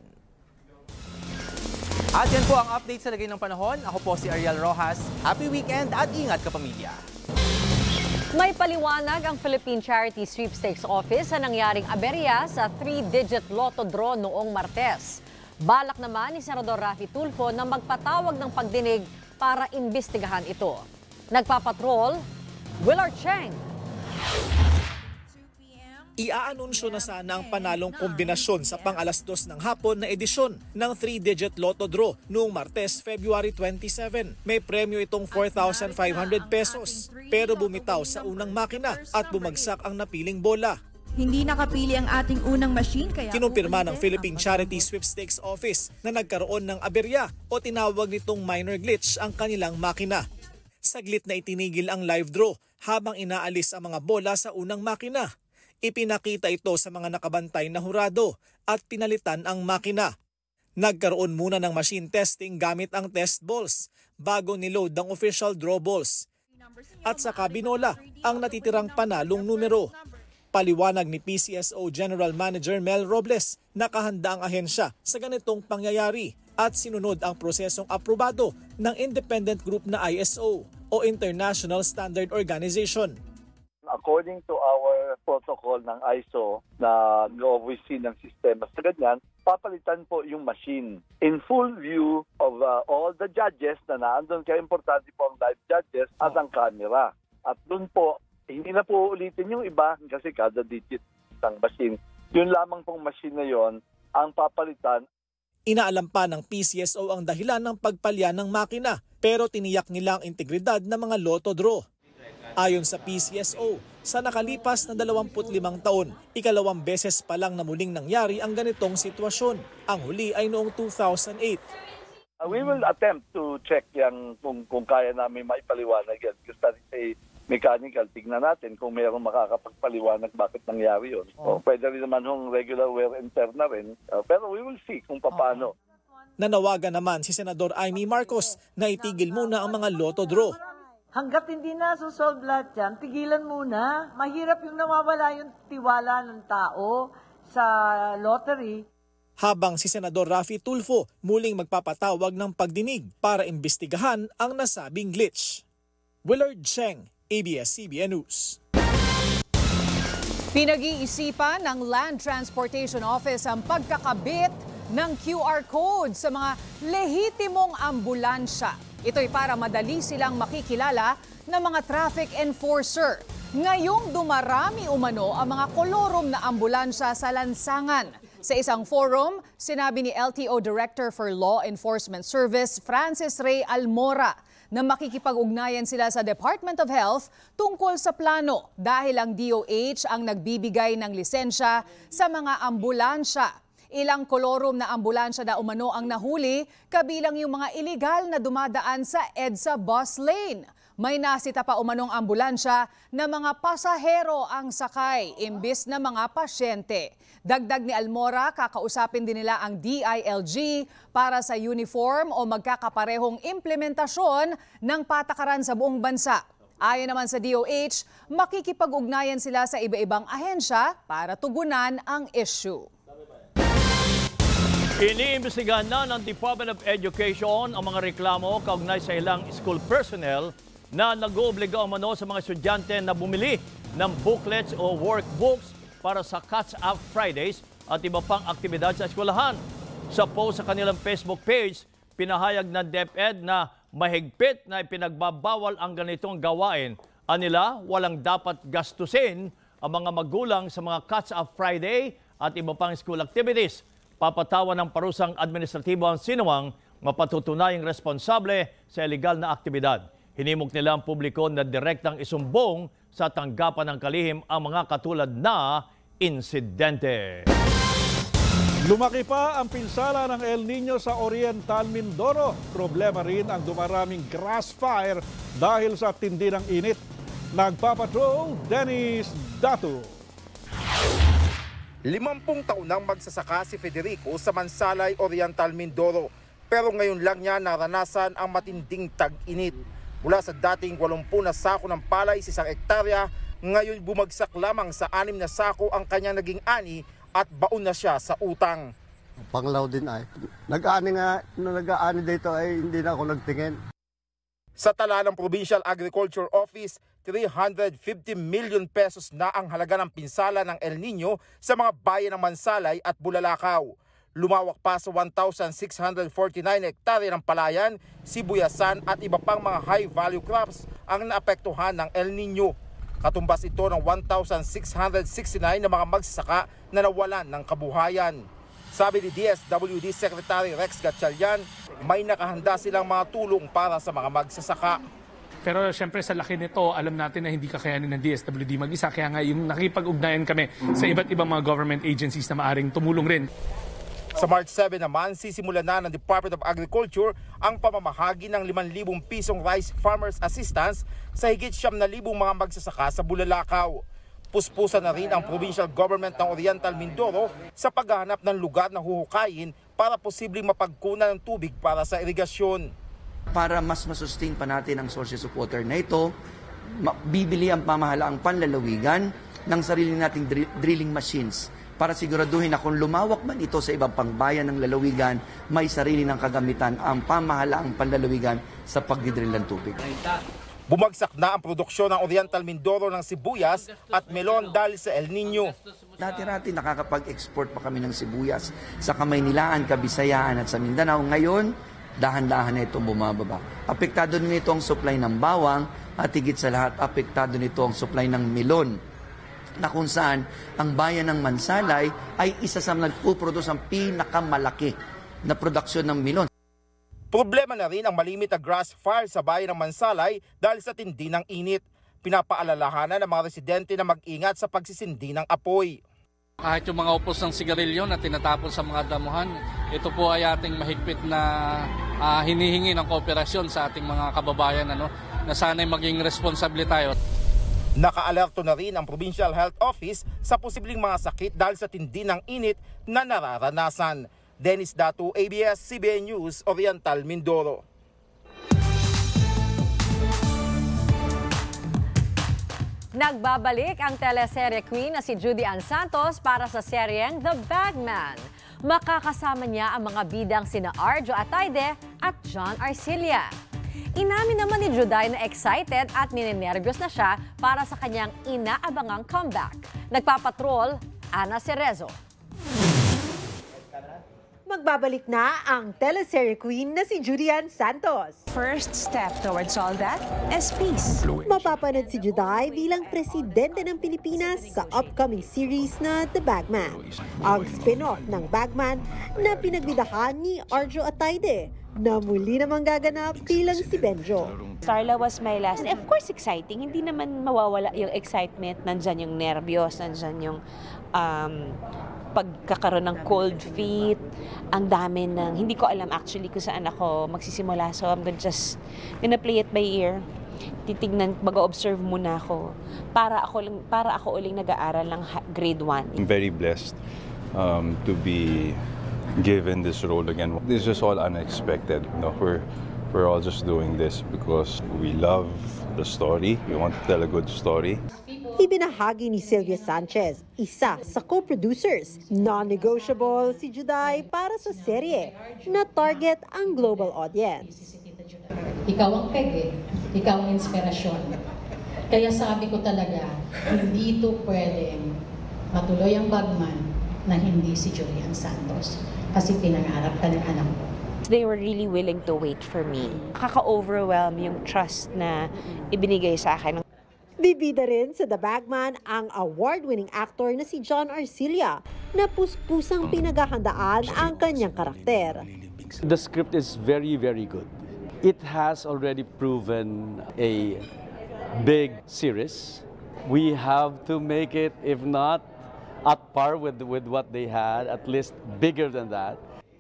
At yan po ang update sa lagay ng panahon. Ako po si Ariel Rojas. Happy weekend at ingat kapamilya. May paliwanag ang Philippine Charity Sweepstakes Office sa nangyaring aberya sa three-digit lotto draw noong Martes. Balak naman ni Senador Raffy Tulfo na magpatawag ng pagdinig para imbestigahan ito. Nagpapatrol, Willard Cheng. Iaanunsyo na sana ang panalong kombinasyon sa pang-alas dos ng hapon na edisyon ng three-digit lotto draw noong Martes, February twenty-seven. May premyo itong four thousand five hundred pesos pero bumitaw sa unang makina at bumagsak ang napiling bola. Hindi nakapili ang ating unang machine kaya kinumpirma ng Philippine Charity Sweepstakes Office na nagkaroon ng aberya o tinawag nitong minor glitch ang kanilang makina. Saglit na itinigil ang live draw habang inaalis ang mga bola sa unang makina. Ipinakita ito sa mga nakabantay na hurado at pinalitan ang makina. Nagkaroon muna ng machine testing gamit ang test balls bago niload ang official draw balls. At saka binola ang natitirang panalong numero. Paliwanag ni P C S O General Manager Mel Robles, nakahanda ang ahensya sa ganitong pangyayari at sinunod ang prosesong aprobado ng independent group na I S O o International Standard Organization. According to our protocol ng I S O na nag-oversee ng sistema sa ganyan, papalitan po yung machine in full view of uh, all the judges na naandun. Kaya importante po ang live judges at ang camera. At dun po, hindi na po ulitin yung iba kasi kada digit ng machine. Yun lamang pong machine na yon ang papalitan. Inaalam pa ng P C S O ang dahilan ng pagpalya ng makina pero tiniyak nila ang integridad ng mga lotto draw. Ayon sa P C S O, Sa nakalipas na dalawampu't limang taon, ikalawang beses pa lang na muling nangyari ang ganitong sitwasyon. Ang huli ay noong two thousand eight. Uh, we will attempt to check yan kung, kung kaya namin maipaliwanag yan. Because that is a mechanical. Tignan natin kung mayroong makakapagpaliwanag bakit nangyari yun. Oh. O, pwede rin naman yung regular wear and tear na rin. Uh, pero we will see kung paano. Nanawagan naman si Senador Amy Marcos na itigil muna ang mga lotto draw. Hanggat hindi na susolve lahat yan, tigilan muna. Mahirap yung nawawala yung tiwala ng tao sa lottery. Habang si Senador Raffy Tulfo muling magpapatawag ng pagdinig para imbestigahan ang nasabing glitch. Willard Cheng, A B S C B N News. Pinag-iisipan ng Land Transportation Office ang pagkakabit ng Q R code sa mga lehitimong ambulansya. Ito'y para madali silang makikilala ng mga traffic enforcer. Ngayong dumarami umano ang mga kolorom na ambulansya sa lansangan. Sa isang forum, sinabi ni L T O Director for Law Enforcement Service, Francis Ray Almora, na makikipag-ugnayan sila sa Department of Health tungkol sa plano dahil ang D O H ang nagbibigay ng lisensya sa mga ambulansya. Ilang kolorom na ambulansya na umano ang nahuli, kabilang yung mga iligal na dumadaan sa EDSA bus lane. May nasita pa umanong ambulansya na mga pasahero ang sakay, imbis na mga pasyente. Dagdag ni Almora, kakausapin din nila ang D I L G para sa uniform o magkakaparehong implementasyon ng patakaran sa buong bansa. Ayon naman sa D O H, makikipag-ugnayan sila sa iba-ibang ahensya para tugunan ang issue. Iniimbestigahan na ng Department of Education ang mga reklamo kaugnay sa ilang school personnel na nag-oobliga umano sa mga estudyante na bumili ng booklets o workbooks para sa Catch-Up Fridays at iba pang aktibidad sa eskwelahan. Sa post sa kanilang Facebook page, pinahayag ng DepEd na mahigpit na ipinagbabawal ang ganitong gawain. Anila, walang dapat gastusin ang mga magulang sa mga Catch-Up Friday at iba pang school activities. Papatawan ng parusang administratibo ang sinuwang mapatutunayang responsable sa illegal na aktibidad. Hinimok nila ang publiko na direktang isumbong sa tanggapan ng kalihim ang mga katulad na insidente. Lumaki pa ang pinsala ng El Nino sa Oriental Mindoro. Problema rin ang dumaraming grass fire dahil sa tindi ng init. Nagpapatrol, Dennis Datu. Limampung taon nang magsasaka si Federico sa Mansalay, Oriental Mindoro. Pero ngayon lang niya naranasan ang matinding tag-init. Mula sa dating walumpu na sako ng palay sa isang ektarya, ngayon bumagsak lamang sa anim na sako ang kanyang naging ani at baon na siya sa utang. Panglaw din ay. Nag-ani nga, nung nag-ani dito ay hindi na ako nagtingin. Sa tala ng Provincial Agriculture Office, three hundred fifty million pesos na ang halaga ng pinsala ng El Nino sa mga bayan ng Mansalay at Bulalakaw. Lumawak pa sa one thousand six hundred forty-nine hektarya ng palayan, sibuyasan at iba pang mga high-value crops ang naapektuhan ng El Nino. Katumbas ito ng one thousand six hundred sixty-nine na mga magsasaka na nawalan ng kabuhayan. Sabi ni D S W D Secretary Rex Gatchalian, may nakahanda silang mga tulong para sa mga magsasaka. Pero siyempre sa laki nito, alam natin na hindi kakayanin ng D S W D mag-isa. Kaya nga yung nakipag-ugnayan kami sa iba't ibang mga government agencies na maaring tumulong rin. Sa March seven naman, sisimulan na ng Department of Agriculture ang pamamahagi ng limang libong pisong Rice Farmers Assistance sa higit siyam na libong mga magsasaka sa Bulalakaw. Puspusan na rin ang provincial government ng Oriental Mindoro sa paghahanap ng lugar na huhukayin para posibleng mapagkunan ng tubig para sa irigasyon. Para mas masustain pa natin ang sources of water na ito, bibili ang pamahalaang panlalawigan ng sarili nating drilling machines para siguraduhin na kung lumawak man ito sa ibang pangbayan ng lalawigan, may sarili ng kagamitan ang pamahalaang panlalawigan sa pagdidrill ng tubig. Bumagsak na ang produksyon ng Oriental Mindoro ng sibuyas at melon dahil sa El Nino. Dati-rati nakakapag-export pa kami ng sibuyas sa Kamaynilaan, Kabisayaan at sa Mindanao. Ngayon, dahan-dahan na itong bumababa. Apektado nito ang supply ng bawang at higit sa lahat, apektado nito ang supply ng melon, na kung saan ang bayan ng Mansalay ay isa sa nagpuproduce ang pinakamalaki na produksyon ng melon. Problema na rin ang malimit na grass fire sa bayan ng Mansalay dahil sa tindi ng init. Pinapaalalahanan ng mga residente na mag-ingat sa pagsisindi ng apoy. Kahit yung mga upos ng sigarilyo na tinatapon sa mga damuhan, ito po ay ating mahigpit na uh, hinihingi ng kooperasyon sa ating mga kababayan, ano, na sana'y maging responsable tayo. Naka-alerto na rin ang Provincial Health Office sa posibleng mga sakit dahil sa tindi ng init na nararanasan. Dennis Datu, A B S C B N News, Oriental Mindoro. Nagbabalik ang teleserye queen na si Judy Ann Santos para sa seryeng The Bagman. Makakasama niya ang mga bidang sina Arjo Ataide at John Arcilla. Inamin naman ni Juday na excited at ninenervyos na siya para sa kanyang inaabangang comeback. Nagpapatrol, Ana Cerezo. Magbabalik na ang teleserye queen na si Judy Ann Santos. First step towards all that is peace. Mapapanood si Juday bilang presidente ng Pilipinas sa upcoming series na The Bagman. Ang spin-off ng Bagman na pinagbidahan ni Arjo Ataide na muli namang gaganap bilang si Benjo. Starla was my last. Of course, exciting. Hindi naman mawawala yung excitement. Nandyan yung nervyos, nandyan yung um, pagkakaroon ng cold feet. Ang dami ng, hindi ko alam actually kung saan ako magsisimula. So I'm gonna just gonna play it by ear. Titignan, mag-observe muna ako. Para ako, para ako uling nag-aaral ng grade one. I'm very blessed um, to be given this role again. This is all unexpected. No? We're, we're all just doing this because we love the story. We want to tell a good story. Ibinahagi ni Sylvia Sanchez, isa sa co-producers. Non-negotiable si Juday para sa serye na target ang global audience. Ikaw ang peg eh. Ikaw ang inspirasyon. Kaya sabi ko talaga, hindi ito pwedeng matuloy ang Bagman na hindi si Judy Ann Santos. Kasi pinangarap ka ng anak ko. They were really willing to wait for me. Kaka-overwhelm yung trust na ibinigay sa akin. Bibida rin sa The Bagman ang award-winning actor na si John Arcilla na puspusang pinaghahandaan ang kanyang karakter. The script is very, very good. It has already proven a big series. We have to make it, if not at par with, with what they had, at least bigger than that.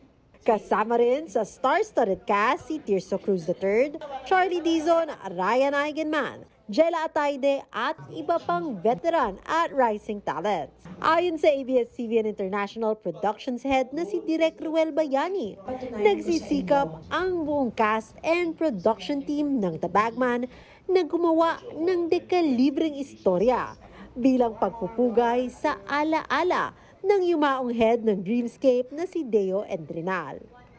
Kasama rin sa star-studded cast si Tirso Cruz the third, Charlie Dizon, Ryan Eigenman, Jella Ataide at iba pang veteran at rising talents. Ayon sa A B S C B N International Productions Head na si Direk Ruel Bayani, nagsisikap ang buong cast and production team ng The Bagman na gumawa ng dekalibreng istorya bilang pagpupugay sa ala-ala ng yumaong head ng Dreamscape na si Deo Endrinal.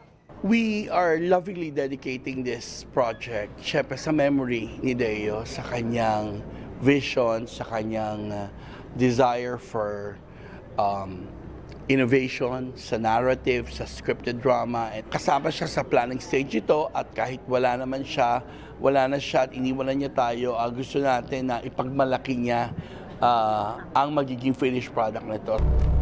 We are lovingly dedicating this project, syempre sa memory ni Deo, sa kanyang vision, sa kanyang uh, desire for um, innovation, sa narrative, sa scripted drama. At kasama siya sa planning stage ito at kahit wala naman siya, wala na siya at iniwanan niya tayo, uh, gusto natin na ipagmalaki niya uh, ang magiging finished product nito.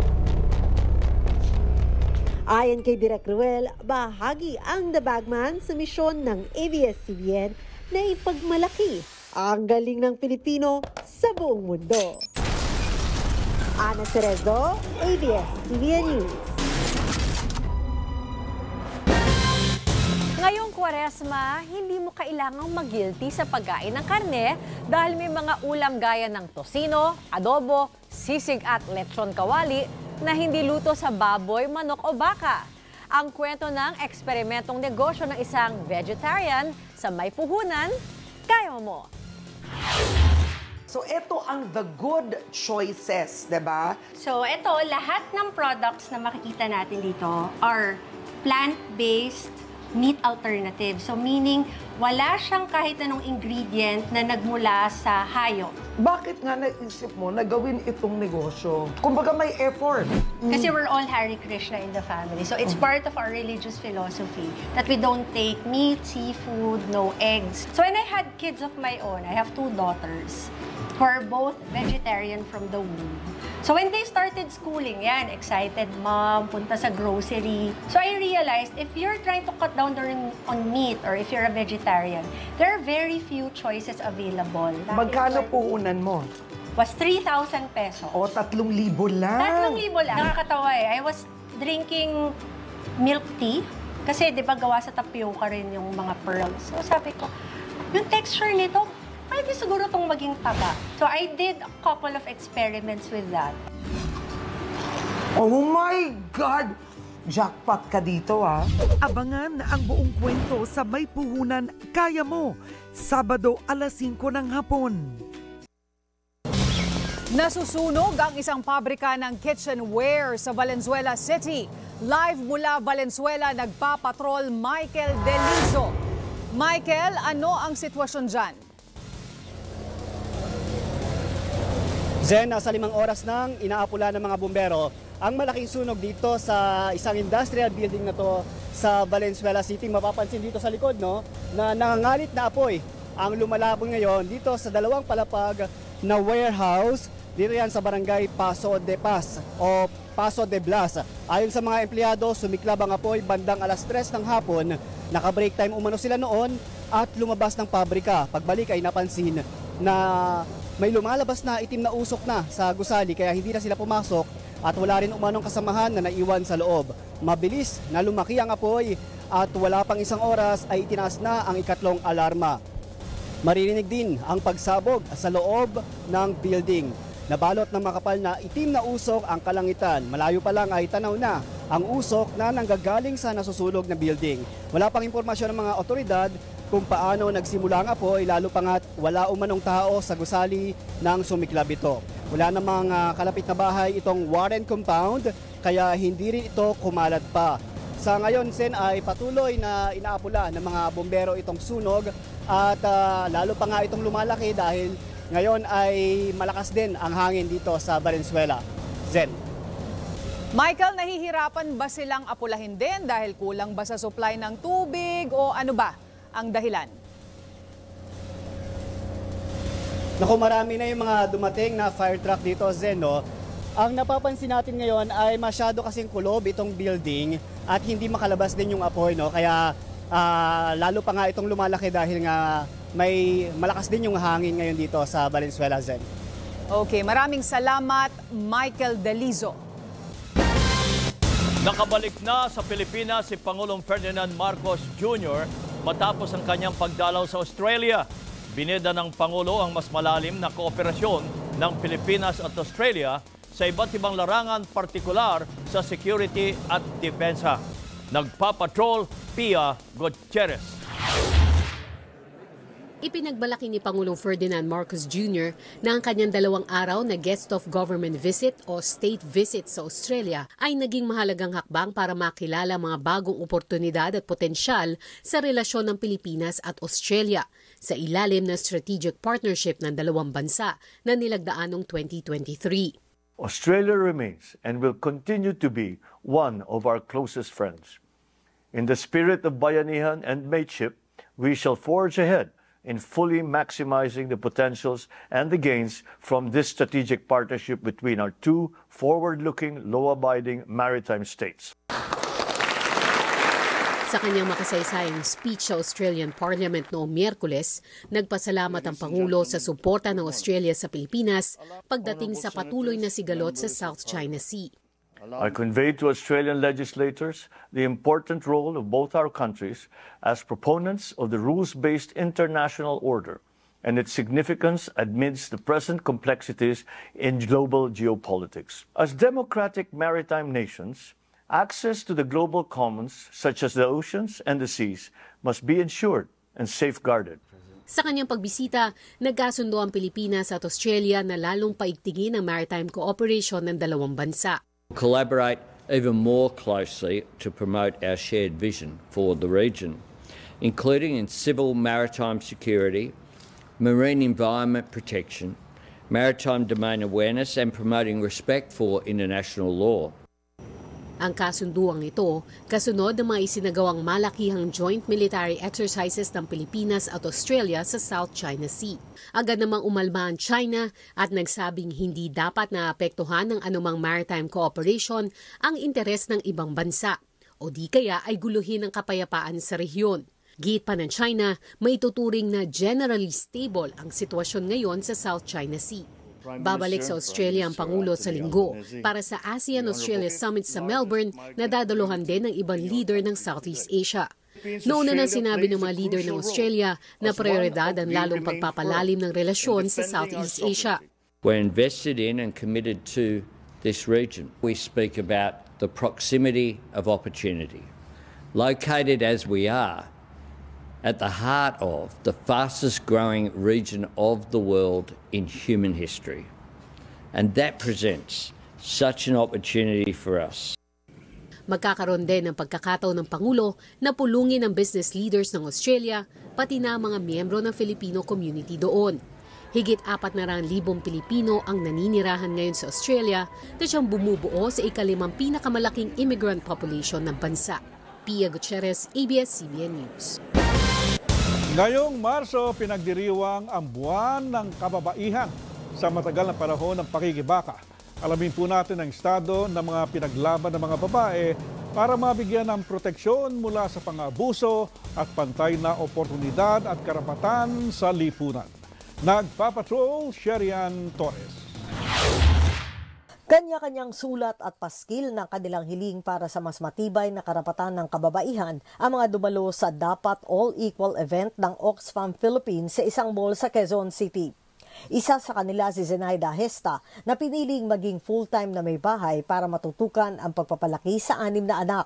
Ayon kay Direk Ruel, bahagi ang The Bagman sa misyon ng A B S C B N na ipagmalaki ang galing ng Pilipino sa buong mundo. Ana Cerezo, A B S C B N News. Ngayong Kwaresma, hindi mo kailangang mag-guilty sa pagkain ng karne dahil may mga ulam gaya ng tosino, adobo, sisig at lechon kawali na hindi luto sa baboy, manok o baka. Ang kwento ng eksperimentong negosyo ng isang vegetarian sa may puhunan, kaya mo. So ito ang the good choices, diba? So ito, lahat ng products na makikita natin dito are plant-based meat alternative. So meaning, wala siyang kahit anong ingredient na nagmula sa hayop. Bakit nga naisip mo na gawin itong negosyo? Kumbaga may effort. Kasi we're all Hare Krishna in the family. So it's part of our religious philosophy that we don't take meat, seafood, no eggs. So when I had kids of my own, I have two daughters who are both vegetarian from the womb. So when they started schooling, yan, excited mom, punta sa grocery. So I realized if you're trying to cut down on meat or if you're a vegetarian, there are very few choices available. Magkano puhunan mo? Was three thousand pesos. O, tatlong libo lang. Tatlong libo lang. Nakakatawa eh. I was drinking milk tea. Kasi di ba gawa sa tapioca rin yung mga pearls. So sabi ko, yung texture nito, pwede siguro itong maging taba. So I did a couple of experiments with that. Oh my God! Jackpot ka dito, ah. Abangan ang buong kwento sa May Puhunan Kaya Mo, Sabado alas singko ng hapon. Nasusunog ang isang pabrika ng kitchenware sa Valenzuela City. Live mula Valenzuela, nagpapatrol Michael Delizo. Michael, ano ang sitwasyon dyan? Zen, nasa limang oras nang inaapula ng mga bumbero ang malaking sunog dito sa isang industrial building na to sa Valenzuela City. Mapapansin dito sa likod, no, na nangangalit na apoy ang lumalabog ngayon dito sa dalawang palapag na warehouse. Dito yan sa barangay Paso de Paz o Paso de Blas. Ayon sa mga empleyado, sumiklab ang apoy bandang alas tres ng hapon. Naka-break time umano sila noon at lumabas ng pabrika. Pagbalik ay napansin na may lumalabas na itim na usok na sa gusali kaya hindi na sila pumasok at wala rin umanong kasamahan na naiwan sa loob. Mabilis na lumaki ang apoy at wala pang isang oras ay itinaas na ang ikatlong alarma. Maririnig din ang pagsabog sa loob ng building. Nabalot ng makapal na itim na usok ang kalangitan. Malayo pa lang ay tanaw na ang usok na nanggagaling sa nasusunog na building. Wala pang impormasyon ng mga otoridad kung paano nagsimula ang apoy, lalo pa nga't wala umanong tao sa gusali ng sumiklab ito. Wala namang uh, kalapit na bahay itong Warren Compound, kaya hindi rin ito kumalat pa. Sa ngayon, Sen, ay patuloy na inaapula ng mga bombero itong sunog at uh, lalo pa nga itong lumalaki dahil ngayon ay malakas din ang hangin dito sa Valenzuela. Zen. Michael, nahihirapan ba silang apulahin din dahil kulang ba sa supply ng tubig o ano ba ang dahilan? Naku, marami na yung mga dumating na fire truck dito, Zen, no? Ang napapansin natin ngayon ay masyado kasing kulob itong building at hindi makalabas din yung apoy, no? Kaya uh, lalo pa nga itong lumalaki dahil nga may malakas din yung hangin ngayon dito sa Valenzuela, Zen. Okay, maraming salamat, Michael Delizo. Nakabalik na sa Pilipinas si Pangulong Ferdinand Marcos Junior matapos ang kanyang pagdalaw sa Australia. Binida ng Pangulo ang mas malalim na kooperasyon ng Pilipinas at Australia sa iba't ibang larangan, partikular sa security at depensa. Nagpapatrol, Pia Gutierrez. Ipinagbalaki ni Pangulong Ferdinand Marcos Junior na ang kanyang dalawang araw na guest of government visit o state visit sa Australia ay naging mahalagang hakbang para makilala mga bagong oportunidad at potensyal sa relasyon ng Pilipinas at Australia sa ilalim ng strategic partnership ng dalawang bansa na nilagdaan noong twenty twenty-three. Australia remains and will continue to be one of our closest friends. In the spirit of bayanihan and mateship, we shall forge ahead in fully maximizing the potentials and the gains from this strategic partnership between our two forward-looking, law-abiding maritime states. Sa kanyang makasaysayang speech sa Australian Parliament noong Miyerkules, nagpasalamat ang Pangulo sa suporta ng Australia sa Pilipinas pagdating sa patuloy na sigalot sa South China Sea. I conveyed to Australian legislators the important role of both our countries as proponents of the rules-based international order and its significance amidst the present complexities in global geopolitics. As democratic maritime nations, access to the global commons, such as the oceans and the seas, must be ensured and safeguarded. Sa kanyang pagbisita, nagkasundo ang Pilipinas at Australia na lalong paigtingin ang maritime cooperation ng dalawang bansa. Collaborate even more closely to promote our shared vision for the region, including in civil maritime security, marine environment protection, maritime domain awareness and promoting respect for international law. Ang kasunduang ito, kasunod ng mga isinagawang malakihang joint military exercises ng Pilipinas at Australia sa South China Sea. Agad namang umalma ang China at nagsabing hindi dapat naapektuhan ng anumang maritime cooperation ang interes ng ibang bansa o di kaya ay guluhin ang kapayapaan sa rehiyon. Giit pa ng China, maituturing na generally stable ang sitwasyon ngayon sa South China Sea. Babalik sa Australia ang Pangulo sa linggo para sa ASEAN-Australia Summit sa Melbourne na dadaluhan din ng ibang leader ng Southeast Asia. Noon na sinabi ng mga leader ng Australia na prioridad ang lalong pagpapalalim ng relasyon sa Southeast Asia. We're invested in and committed to this region. We speak about the proximity of opportunity. Located as we are at the heart of the fastest growing region of the world in human history. And that presents such an opportunity for us. Magkakaroon din ng pagkakataon ng Pangulo na pulungin ang business leaders ng Australia, pati na mga miyembro ng Filipino community doon. Higit apat na rang libong Pilipino ang naninirahan ngayon sa Australia na siyang bumubuo sa ikalimang pinakamalaking immigrant population ng bansa. Pia Gutierrez, A B S C B N News. Ngayong Marso, pinagdiriwang ang buwan ng kababaihan sa matagal na panahon ng pakikibaka. Alamin po natin ang estado ng mga pinaglaban ng mga babae para mabigyan ng proteksyon mula sa pang-abuso at pantay na oportunidad at karapatan sa lipunan. Nagpapatrol, Sherian Torres. Kanya-kanyang sulat at paskil ng kanilang hiling para sa mas matibay na karapatan ng kababaihan ang mga dumalo sa Dapat All Equal event ng Oxfam Philippines sa isang mall sa Quezon City. Isa sa kanila si Zenaida Hesta na piniling maging full-time na may bahay para matutukan ang pagpapalaki sa anim na anak.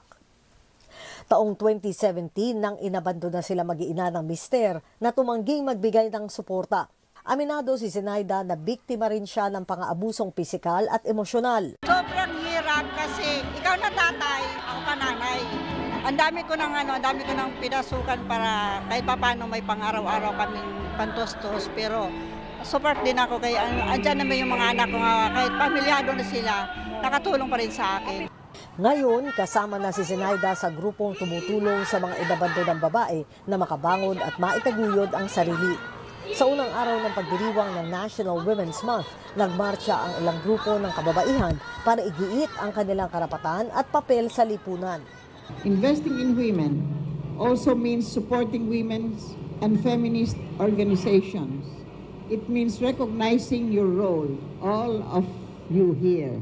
Taong twenty seventeen nang inabando na sila mag-iina ng mister na tumangging magbigay ng suporta. Aminado si Zenaida na biktima rin siya ng pang-aabusong pisikal at emosyonal. Sobrang hirap kasi ikaw na tatay, ako pa nanay. Ang dami ko ng ano, ang dami ko ng pinasukan para kahit papaano may pang-araw-araw kaming pantustos, pero support din ako kay andyan naman yung mga anak ko, kahit pamilyado na sila, nakatulong pa rin sa akin. Ngayon, kasama na si Zenaida sa grupong tumutulong sa mga inabando ng babae na makabangon at maitaguyod ang sarili. Sa unang araw ng pagdiriwang ng National Women's Month, nagmarcha ang ilang grupo ng kababaihan para igiit ang kanilang karapatan at papel sa lipunan. Investing in women also means supporting women's and feminist organizations. It means recognizing your role, all of you here,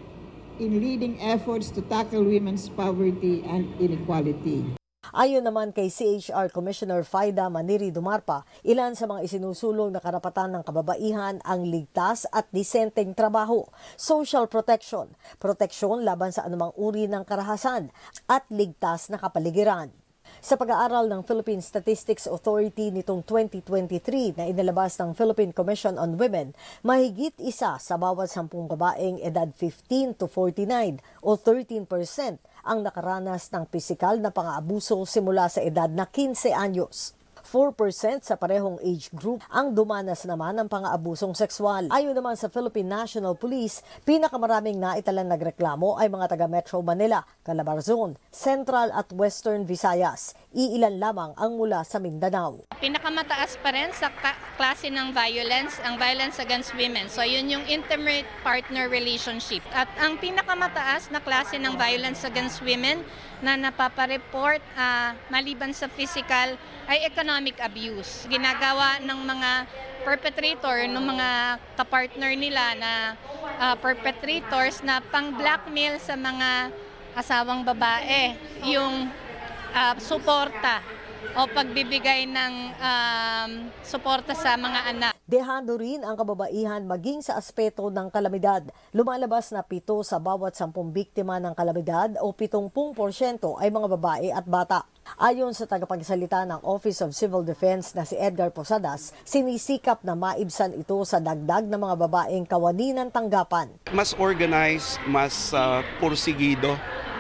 in leading efforts to tackle women's poverty and inequality. Ayon naman kay C H R Commissioner Faida Maniri Dumarpa, ilan sa mga isinusulong na karapatan ng kababaihan ang ligtas at disenteng trabaho, social protection, proteksyon laban sa anumang uri ng karahasan, at ligtas na kapaligiran. Sa pag-aaral ng Philippine Statistics Authority nitong twenty twenty-three na inilabas ng Philippine Commission on Women, mahigit isa sa bawat sampung babaeng edad fifteen to forty-nine o thirteen percent ang nakaranas ng pisikal na pang-aabuso simula sa edad na fifteen anyos. four percent sa parehong age group ang dumanas naman ng pang-aabusong sexual. Ayon naman sa Philippine National Police, pinakamaraming naitalang nagreklamo ay mga taga Metro Manila, Calabarzon, Central at Western Visayas. Iilan lamang ang mula sa Mindanao. Pinakamataas pa rin sa klase ng violence, ang violence against women. So yun yung intimate partner relationship. At ang pinakamataas na klase ng violence against women na napapareport uh, maliban sa physical ay economic abuse. Ginagawa ng mga perpetrator, ng mga kapartner nila na uh, perpetrators na pang-blackmail sa mga asawang babae. Yung uh, suporta o pagbibigay ng um, suporta sa mga anak. Dehado rin ang kababaihan maging sa aspeto ng kalamidad. Lumalabas na pito sa bawat sampung biktima ng kalamidad o pitongpung porsyento ay mga babae at bata. Ayon sa tagapagsalita ng Office of Civil Defense na si Edgar Posadas, sinisikap na maibsan ito sa dagdag ng mga babaeng kawani ng tanggapan. Mas organized, mas uh, porsigido,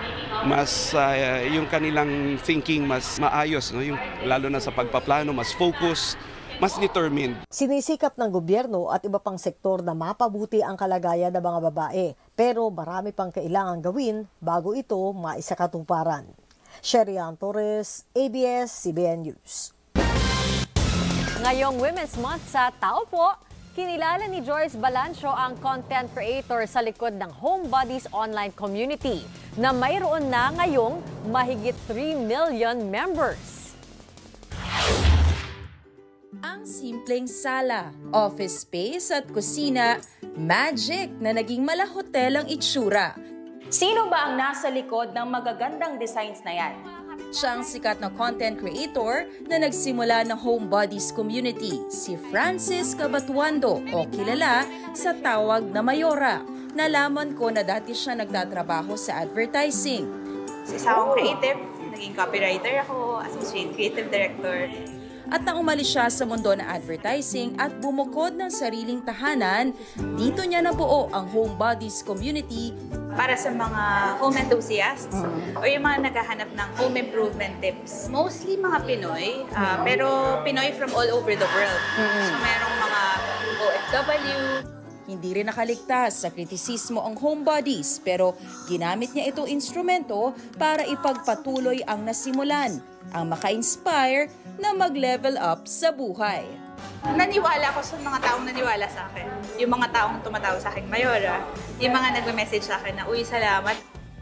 mas uh, yung kanilang thinking mas maayos, no? Yung, lalo na sa pagpaplano, mas focused, mas determined. Sinisikap ng gobyerno at iba pang sektor na mapabuti ang kalagayan ng mga babae, pero marami pang kailangan gawin bago ito maisakatuparan. Sherian Torres, A B S C B N News. Ngayong Women's Month sa Tao po, kinilala ni Joyce Balancio ang content creator sa likod ng Homebodies online community na mayroon na ngayong mahigit three million members. Ang simpleng sala, office space at kusina, magic na naging mala hotel ang itsura. Sino ba ang nasa likod ng magagandang designs na yan? Siya ang sikat na content creator na nagsimula ng Homebodies community, si Francis Cabatuando o kilala sa tawag na Mayora. Nalaman ko na dati siya nagtatrabaho sa advertising. Isa akong creative, naging copywriter ako, associate creative director. At nang umalis siya sa mundo ng advertising at bumukod ng sariling tahanan, dito niya nabuo ang Homebodies community para sa mga home enthusiasts mm-hmm. o yung mga naghahanap ng home improvement tips. Mostly mga Pinoy, uh, pero Pinoy from all over the world. Mm-hmm. So merong mga O F W. Hindi rin nakaligtas sa kritisismo ang Homebodies, pero ginamit niya itong instrumento para ipagpatuloy ang nasimulan, ang maka-inspire na mag-level up sa buhay. Naniwala ako sa mga taong naniwala sa akin. Yung mga taong tumatawag sa akin, Mayora. Yung mga nagme-message sa akin na, uy, salamat.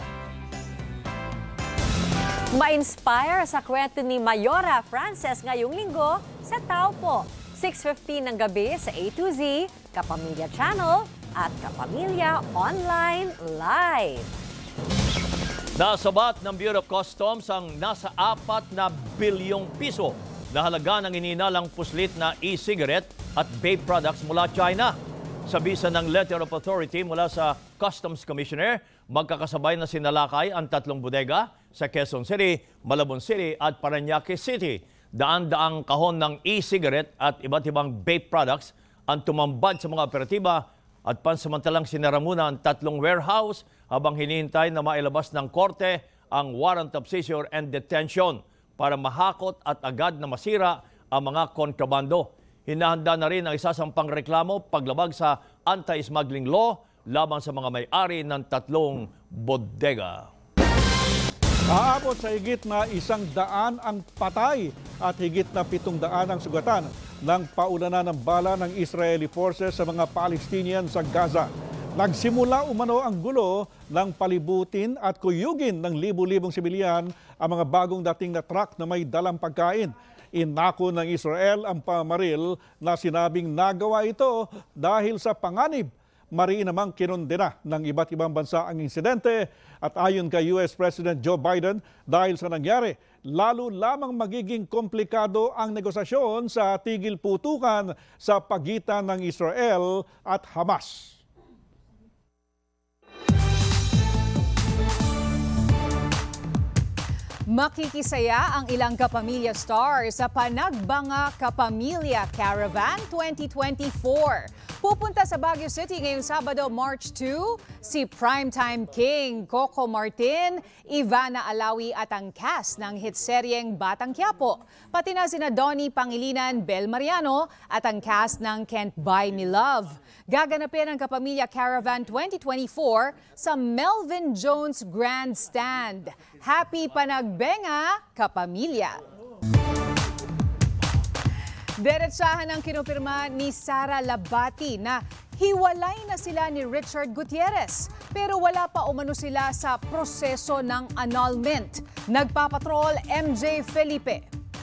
Ma-inspire sa kwento ni Mayora Frances ngayong linggo sa Tao po. six fifteen ng gabi sa A to Z, Kapamilya Channel at Kapamilya Online Live. Nasabat ng Bureau of Customs ang nasa apat na bilyong piso na halaga ng ininalang puslit na e-cigarette at vape products mula China. Sa bisa ng Letter of Authority mula sa Customs Commissioner, magkakasabay na sinalakay ang tatlong bodega sa Quezon City, Malabon City at Parañaque City. Daan-daang kahon ng e-cigarette at iba't ibang vape products ang tumambad sa mga operatiba at pansamantalang sinara muna ang tatlong warehouse habang hinihintay na mailabas ng korte ang warrant of seizure and detention para mahakot at agad na masira ang mga kontrabando. Hinahanda na rin ang isasampang reklamo paglabag sa anti-smuggling law laban sa mga may-ari ng tatlong bodega. Aabot sa higit na isang daan ang patay at higit na pitong daan ang sugatan ng paulanan ng bala ng Israeli forces sa mga Palestinian sa Gaza. Nagsimula umano ang gulo ng palibutin at kuyugin ng libu-libong sibilyan ang mga bagong dating na truck na may dalang pagkain. Inako ng Israel ang pamaril na sinabing nagawa ito dahil sa panganib. Mariin namang kinondena ng iba't ibang bansa ang insidente at ayon kay U S President Joe Biden, dahil sa nangyari, lalo lamang magiging komplikado ang negosasyon sa tigil putukan sa pagitan ng Israel at Hamas. Makikisaya ang ilang kapamilya stars sa Panagbanga Kapamilya Caravan twenty twenty-four. Pupunta sa Baguio City ngayong Sabado, March two, si Primetime King Coco Martin, Ivana Alawi at ang cast ng hitseryeng Batang Quiapo. Pati na sina Donnie Pangilinan, Bel Mariano at ang cast ng Can't Buy Me Love. Gaganapin ang Kapamilya Caravan twenty twenty-four sa Melvin Jones Grandstand. Happy Panagbenga, Kapamilya! Diretsahan ang kinupirma ni Sara Labati na hiwalay na sila ni Richard Gutierrez pero wala pa umano sila sa proseso ng annulment. Nagpapatrol M J Felipe.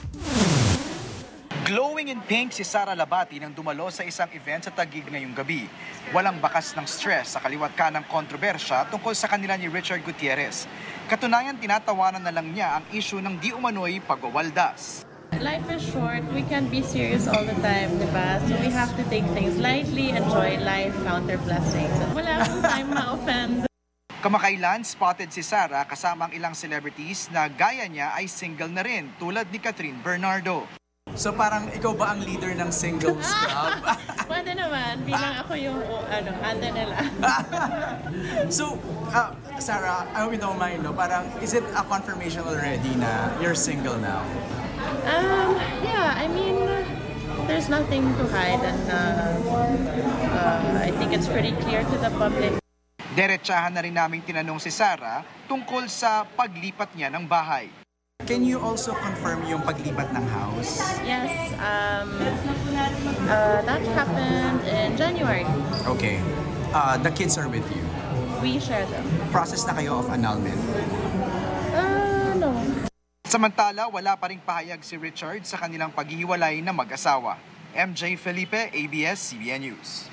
Glowing in pink si Sara Labati nang dumalo sa isang event sa Taguig ngayong gabi. Walang bakas ng stress sa kaliwat kanang kontrobersya tungkol sa kanila ni Richard Gutierrez. Katunayan, tinatawanan na lang niya ang issue ng di umano'y pagwawaldas. Life is short. We can't be serious all the time, di ba? So we have to take things lightly, enjoy life, counter blessings. Wala akong time ma-offend. Kamakailan, spotted si Sara kasama ang ilang celebrities na gaya niya ay single na rin, tulad ni Catherine Bernardo. So parang ikaw ba ang leader ng singles club? Pwede naman, bilang ako yung oh, ano, ate nila. So, uh, Sarah, I hope you don't mind, no? Parang, is it a confirmation already na you're single now? Um, yeah, I mean, there's nothing to hide, and uh, uh, I think it's pretty clear to the public. Diretsahan na rin naming tinanong si Sarah tungkol sa paglipat niya ng bahay. Can you also confirm yung paglipat ng house? Yes, um, uh, that happened in January. Okay. Uh, the kids are with you? We share them. Process na kayo of annulment? Uh, no. Samantala, wala pa ring pahayag si Richard sa kanilang paghihiwalay na mag-asawa. M J Felipe, A B S C B N News.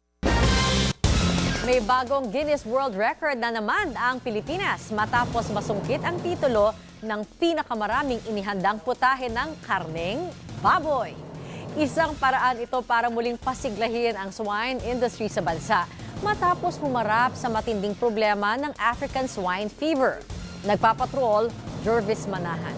May bagong Guinness World Record na naman ang Pilipinas matapos masungkit ang titulo ng pinakamaraming inihandang putahe ng karneng baboy. Isang paraan ito para muling pasiglahin ang swine industry sa bansa matapos humarap sa matinding problema ng African swine fever. Nagpapatrol, Jervis Manahan.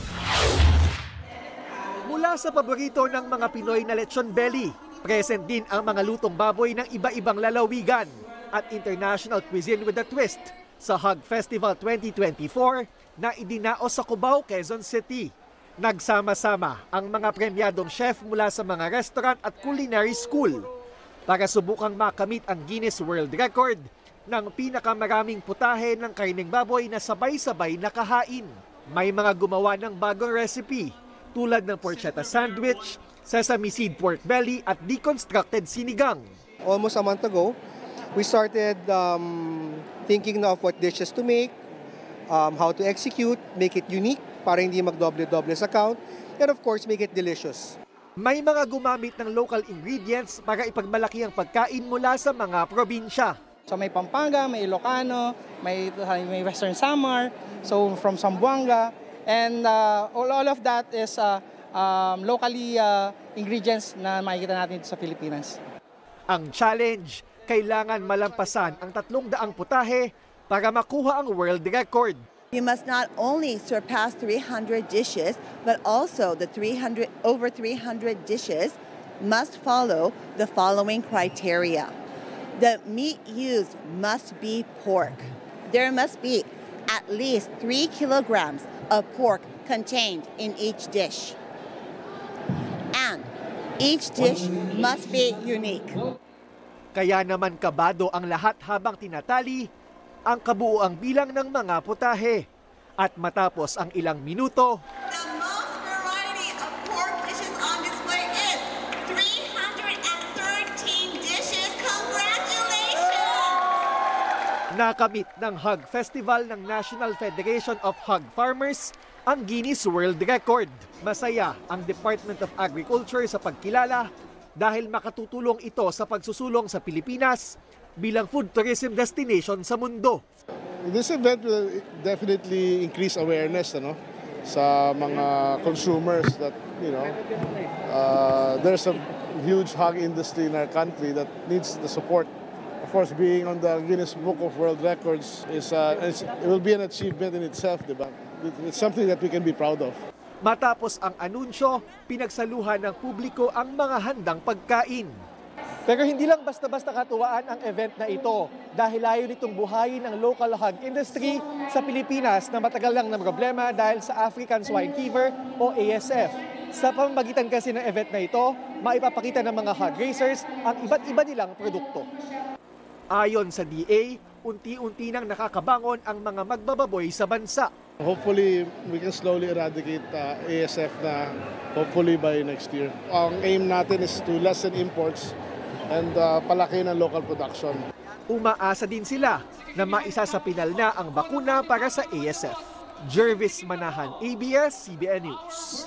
Mula sa paborito ng mga Pinoy na lechon belly, present din ang mga lutong baboy ng iba-ibang lalawigan at international cuisine with a twist sa Hog Festival twenty twenty-four na idinaos sa Cubao, Quezon City. Nagsama-sama ang mga premyadong chef mula sa mga restaurant at culinary school para subukang makamit ang Guinness World Record ng pinakamaraming putahe ng karneng baboy na sabay-sabay nakahain. May mga gumawa ng bagong recipe tulad ng porchetta sandwich, sesame seed pork belly at deconstructed sinigang. Almost a month ago, we started um, thinking of what dishes to make, um, how to execute, make it unique para hindi magdoble-doble sa count, and of course, make it delicious. May mga gumamit ng local ingredients para ipagmalaki ang pagkain mula sa mga probinsya. So may Pampanga, may Ilocano, may, may Western Samar, so from Zamboanga, and uh, all, all of that is uh, um, locally uh, ingredients na makikita natin sa Pilipinas. Ang challenge, kailangan malampasan ang tatlong daang putahe para makuha ang world record. You must not only surpass three hundred dishes, but also the three hundred over three hundred dishes must follow the following criteria. The meat used must be pork. There must be at least three kilograms of pork contained in each dish. And each dish must be unique. Kaya naman kabado ang lahat habang tinatali ang kabuuang bilang ng mga putahe. At matapos ang ilang minuto, The most variety of pork dishes on display is three hundred thirteen dishes. Congratulations! nakamit ng Hog Festival ng National Federation of Hog Farmers ang Guinness World Record. Masaya ang Department of Agriculture sa pagkilala dahil makatutulong ito sa pagsusulong sa Pilipinas bilang food tourism destination sa mundo. This event will definitely increase awareness, ano, sa mga consumers that, you know, uh, there's a huge hog industry in our country that needs the support. Of course, being on the Guinness Book of World Records is uh, it's, it will be an achievement in itself, diba? It's something that we can be proud of. Matapos ang anunsyo, pinagsaluhan ng publiko ang mga handang pagkain. Pero hindi lang basta-basta katuwaan ang event na ito dahil layo nitong buhayin ang local hog industry sa Pilipinas na matagal lang na problema dahil sa African Swine Fever o A S F. Sa pamamagitan kasi ng event na ito, maipapakita ng mga hog racers ang iba't iba nilang produkto. Ayon sa D A, unti-unti nang nakakabangon ang mga magbababoy sa bansa. Hopefully, we can slowly eradicate uh, A S F na hopefully by next year. Ang aim natin is to lessen imports and uh, palaki ng local production. Umaasa din sila na maisasapinal na ang bakuna para sa A S F. Jervis Manahan, A B S C B N News.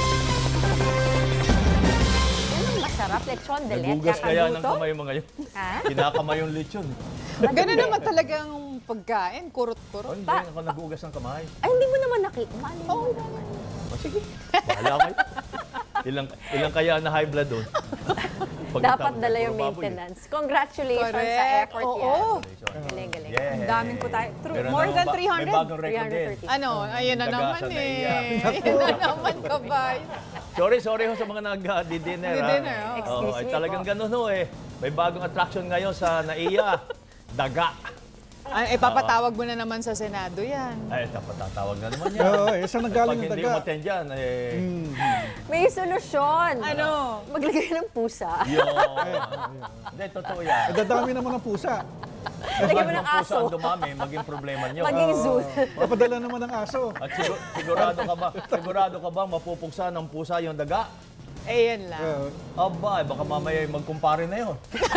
Masarap, lechon de leche. Nagugas kaya ng kamay mga yun. Ha? Kinakamay yung lechon. Ganun naman talagang pagkain, kurot-kurot. Oh, hindi ako nagugas ng kamay. Ay, hindi mo naman nakita. Mali mo Oo. naman. Oh, sige, bahala kayo. Ilang, ilang kaya na high blood doon? Dapat dala yung maintenance. Congratulations Correct. sa effort Oo. yan. Galing, galing. Yeah. Ang daming po tayo. True. Meron More na- than ba- three hundred? May bagong record din. Ano, ayun na Daga naman sa eh. naiyak. Ayun na naman, kabay. Sorry, sorry ho sa mga nag-dinner. Di-dinner, oh. Excuse ay me talagang po. ganun ho eh. May bagong attraction ngayon sa Naiya. Daga. Ay, eh, papatawag mo na naman sa Senado yan. Ay, patatawag na naman yan. Oo, eh, saan nanggaling yung Pag hindi daga? umattend yan, eh... Mm. May solusyon. Ano? Maglagay ng pusa. Yun. Hindi, totoo yan. Eh, dadami naman ng pusa. Lagyan mo ng Pusa aso. ang dumami, maging problema nyo. Maging zoo. Papadala naman ng aso. At sigur- sigurado ka ba, sigurado ka ba mapupuksa ng pusa yung daga? Eh, yan lang. Uh, Aba, eh, baka mamaya magkumpare na yun.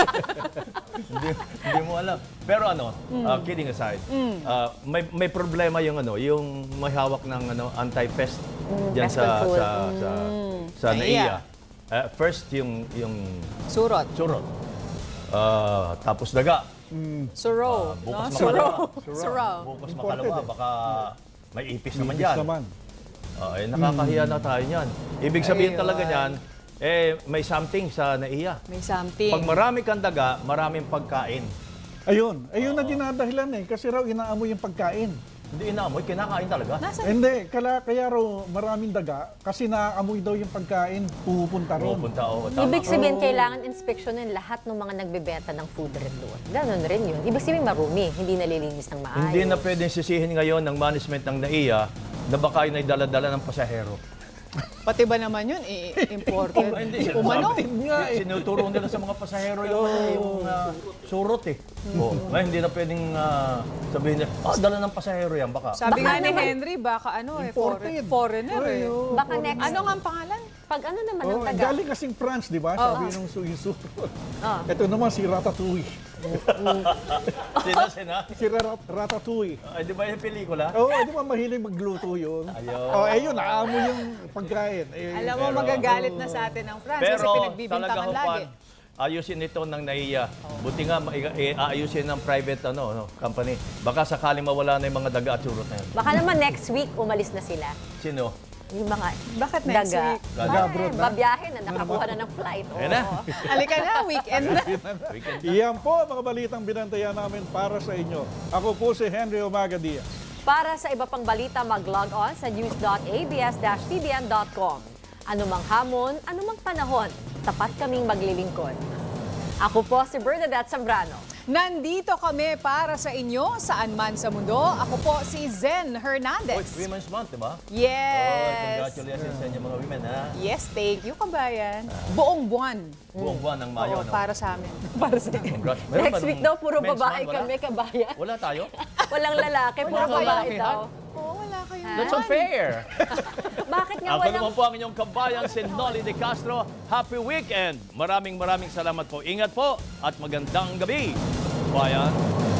hindi, hindi mo alam. Pero ano, Mm. uh, kidding aside, Mm. uh, may may problema yung ano, yung may hawak ng ano anti-pest Mm, diyan pest sa, control. sa sa Mm. sa N A I A. N A I A. Uh, first yung yung Surot. surot. Uh, tapos daga. Suro. Bukas no? makalawa. Suro. Suro. Bukas Imported makalawa, eh. baka may ipis naman Ipis yan. naman. Ah, eh, nakakahiya na tayo niyan. Ibig sabihin Ayun. talaga niyan, eh, may something sa N A I A. May something. Pag marami kang daga, maraming pagkain. Ayun. Ayun na dinadahilan eh. Kasi raw inaamoy yung pagkain. Hindi inaamoy, kinakain talaga. Hindi. Kala, kaya raw maraming daga kasi naaamoy daw yung pagkain. Pupunta ron. Pupunta, oo. Tama. Ibig sabihin, Oo. kailangan inspeksyonin lahat ng mga nagbebenta ng food rin doon. Ganon rin yun. Ibig sabihin, marumi. Hindi nalilinis ng maayos. Hindi na pwedeng sisihin ngayon ng management ng N A I A na baka yun ay dala-dala ng pasahero. Pati ba naman yun, i-imported? Hindi, Umano? Sinuturo nila sa mga pasahero yung, yung uh, surot eh. Oh. Ngayon, hindi na pwedeng uh, sabihin niya, ah, dala ng pasahero yan, baka. Sabi Baka nga ni naman- Henry, baka ano eh, Imported. foreign- foreigner eh. Ay, oh, Baka next. Ano nga ang pangalan? Pag ano naman Oh, ang taga? galing kasing France, di ba? Oo. Sabi nung suiso. Ah. Ito naman si Ratatouille. Sina, sina? Si Rat- Ratatouille. Ay, di ba yung pelikula? Oo, di ba mahilig magluto yun? Ayun. Oh, eh yun, naamoy yung pagkain. Eh, Alam mo, Pero- magagalit na sa atin ang France kasi Pero pinagbibintangan talaga lagi. Juan, ayusin ito ng N A I A. Buti nga ma- i- aayusin ng private ano, no, company. Baka sakaling mawala na yung mga daga at surot na yun. Baka naman next week umalis na sila. Sino? Yung mga Bakit next daga. week? Daga Bakit? abroad na. Babiyahe na, nakakuha na ng flight. Oo. Ayan na. Halika na, weekend na. Iyan po mga balitang binantayan namin para sa inyo. Ako po si Henry Umaga Diaz. Para sa iba pang balita, mag-log on sa news dot a b s dash c b n dot com. Anumang hamon, anumang panahon, tapat kaming maglilingkod. Ako po si Bernadette Zambrano. Nandito kami para sa inyo saan man sa mundo. Ako po si Zen Oh, Hernandez. it's Women's Month, di ba? Yes. Oh, congratulations sa inyo mga women, ha? Yes, thank you, kabayan. Buong buwan. Buong buwan ng Mayo, Oo, no? para sa amin. Para sa amin. Congrats. Meron ba Next week nung daw, puro Men's babae Month? Wala? kami, kabayan. Wala tayo? Walang lalaki, puro Walang babae lalaki, ha? daw. Oo, wala kayo. That's unfair. Bakit nga Ako walang... naman po ang inyong kabayan, si Nolly De Castro. Happy weekend! Maraming maraming salamat po. Ingat po at magandang gabi. Bayan.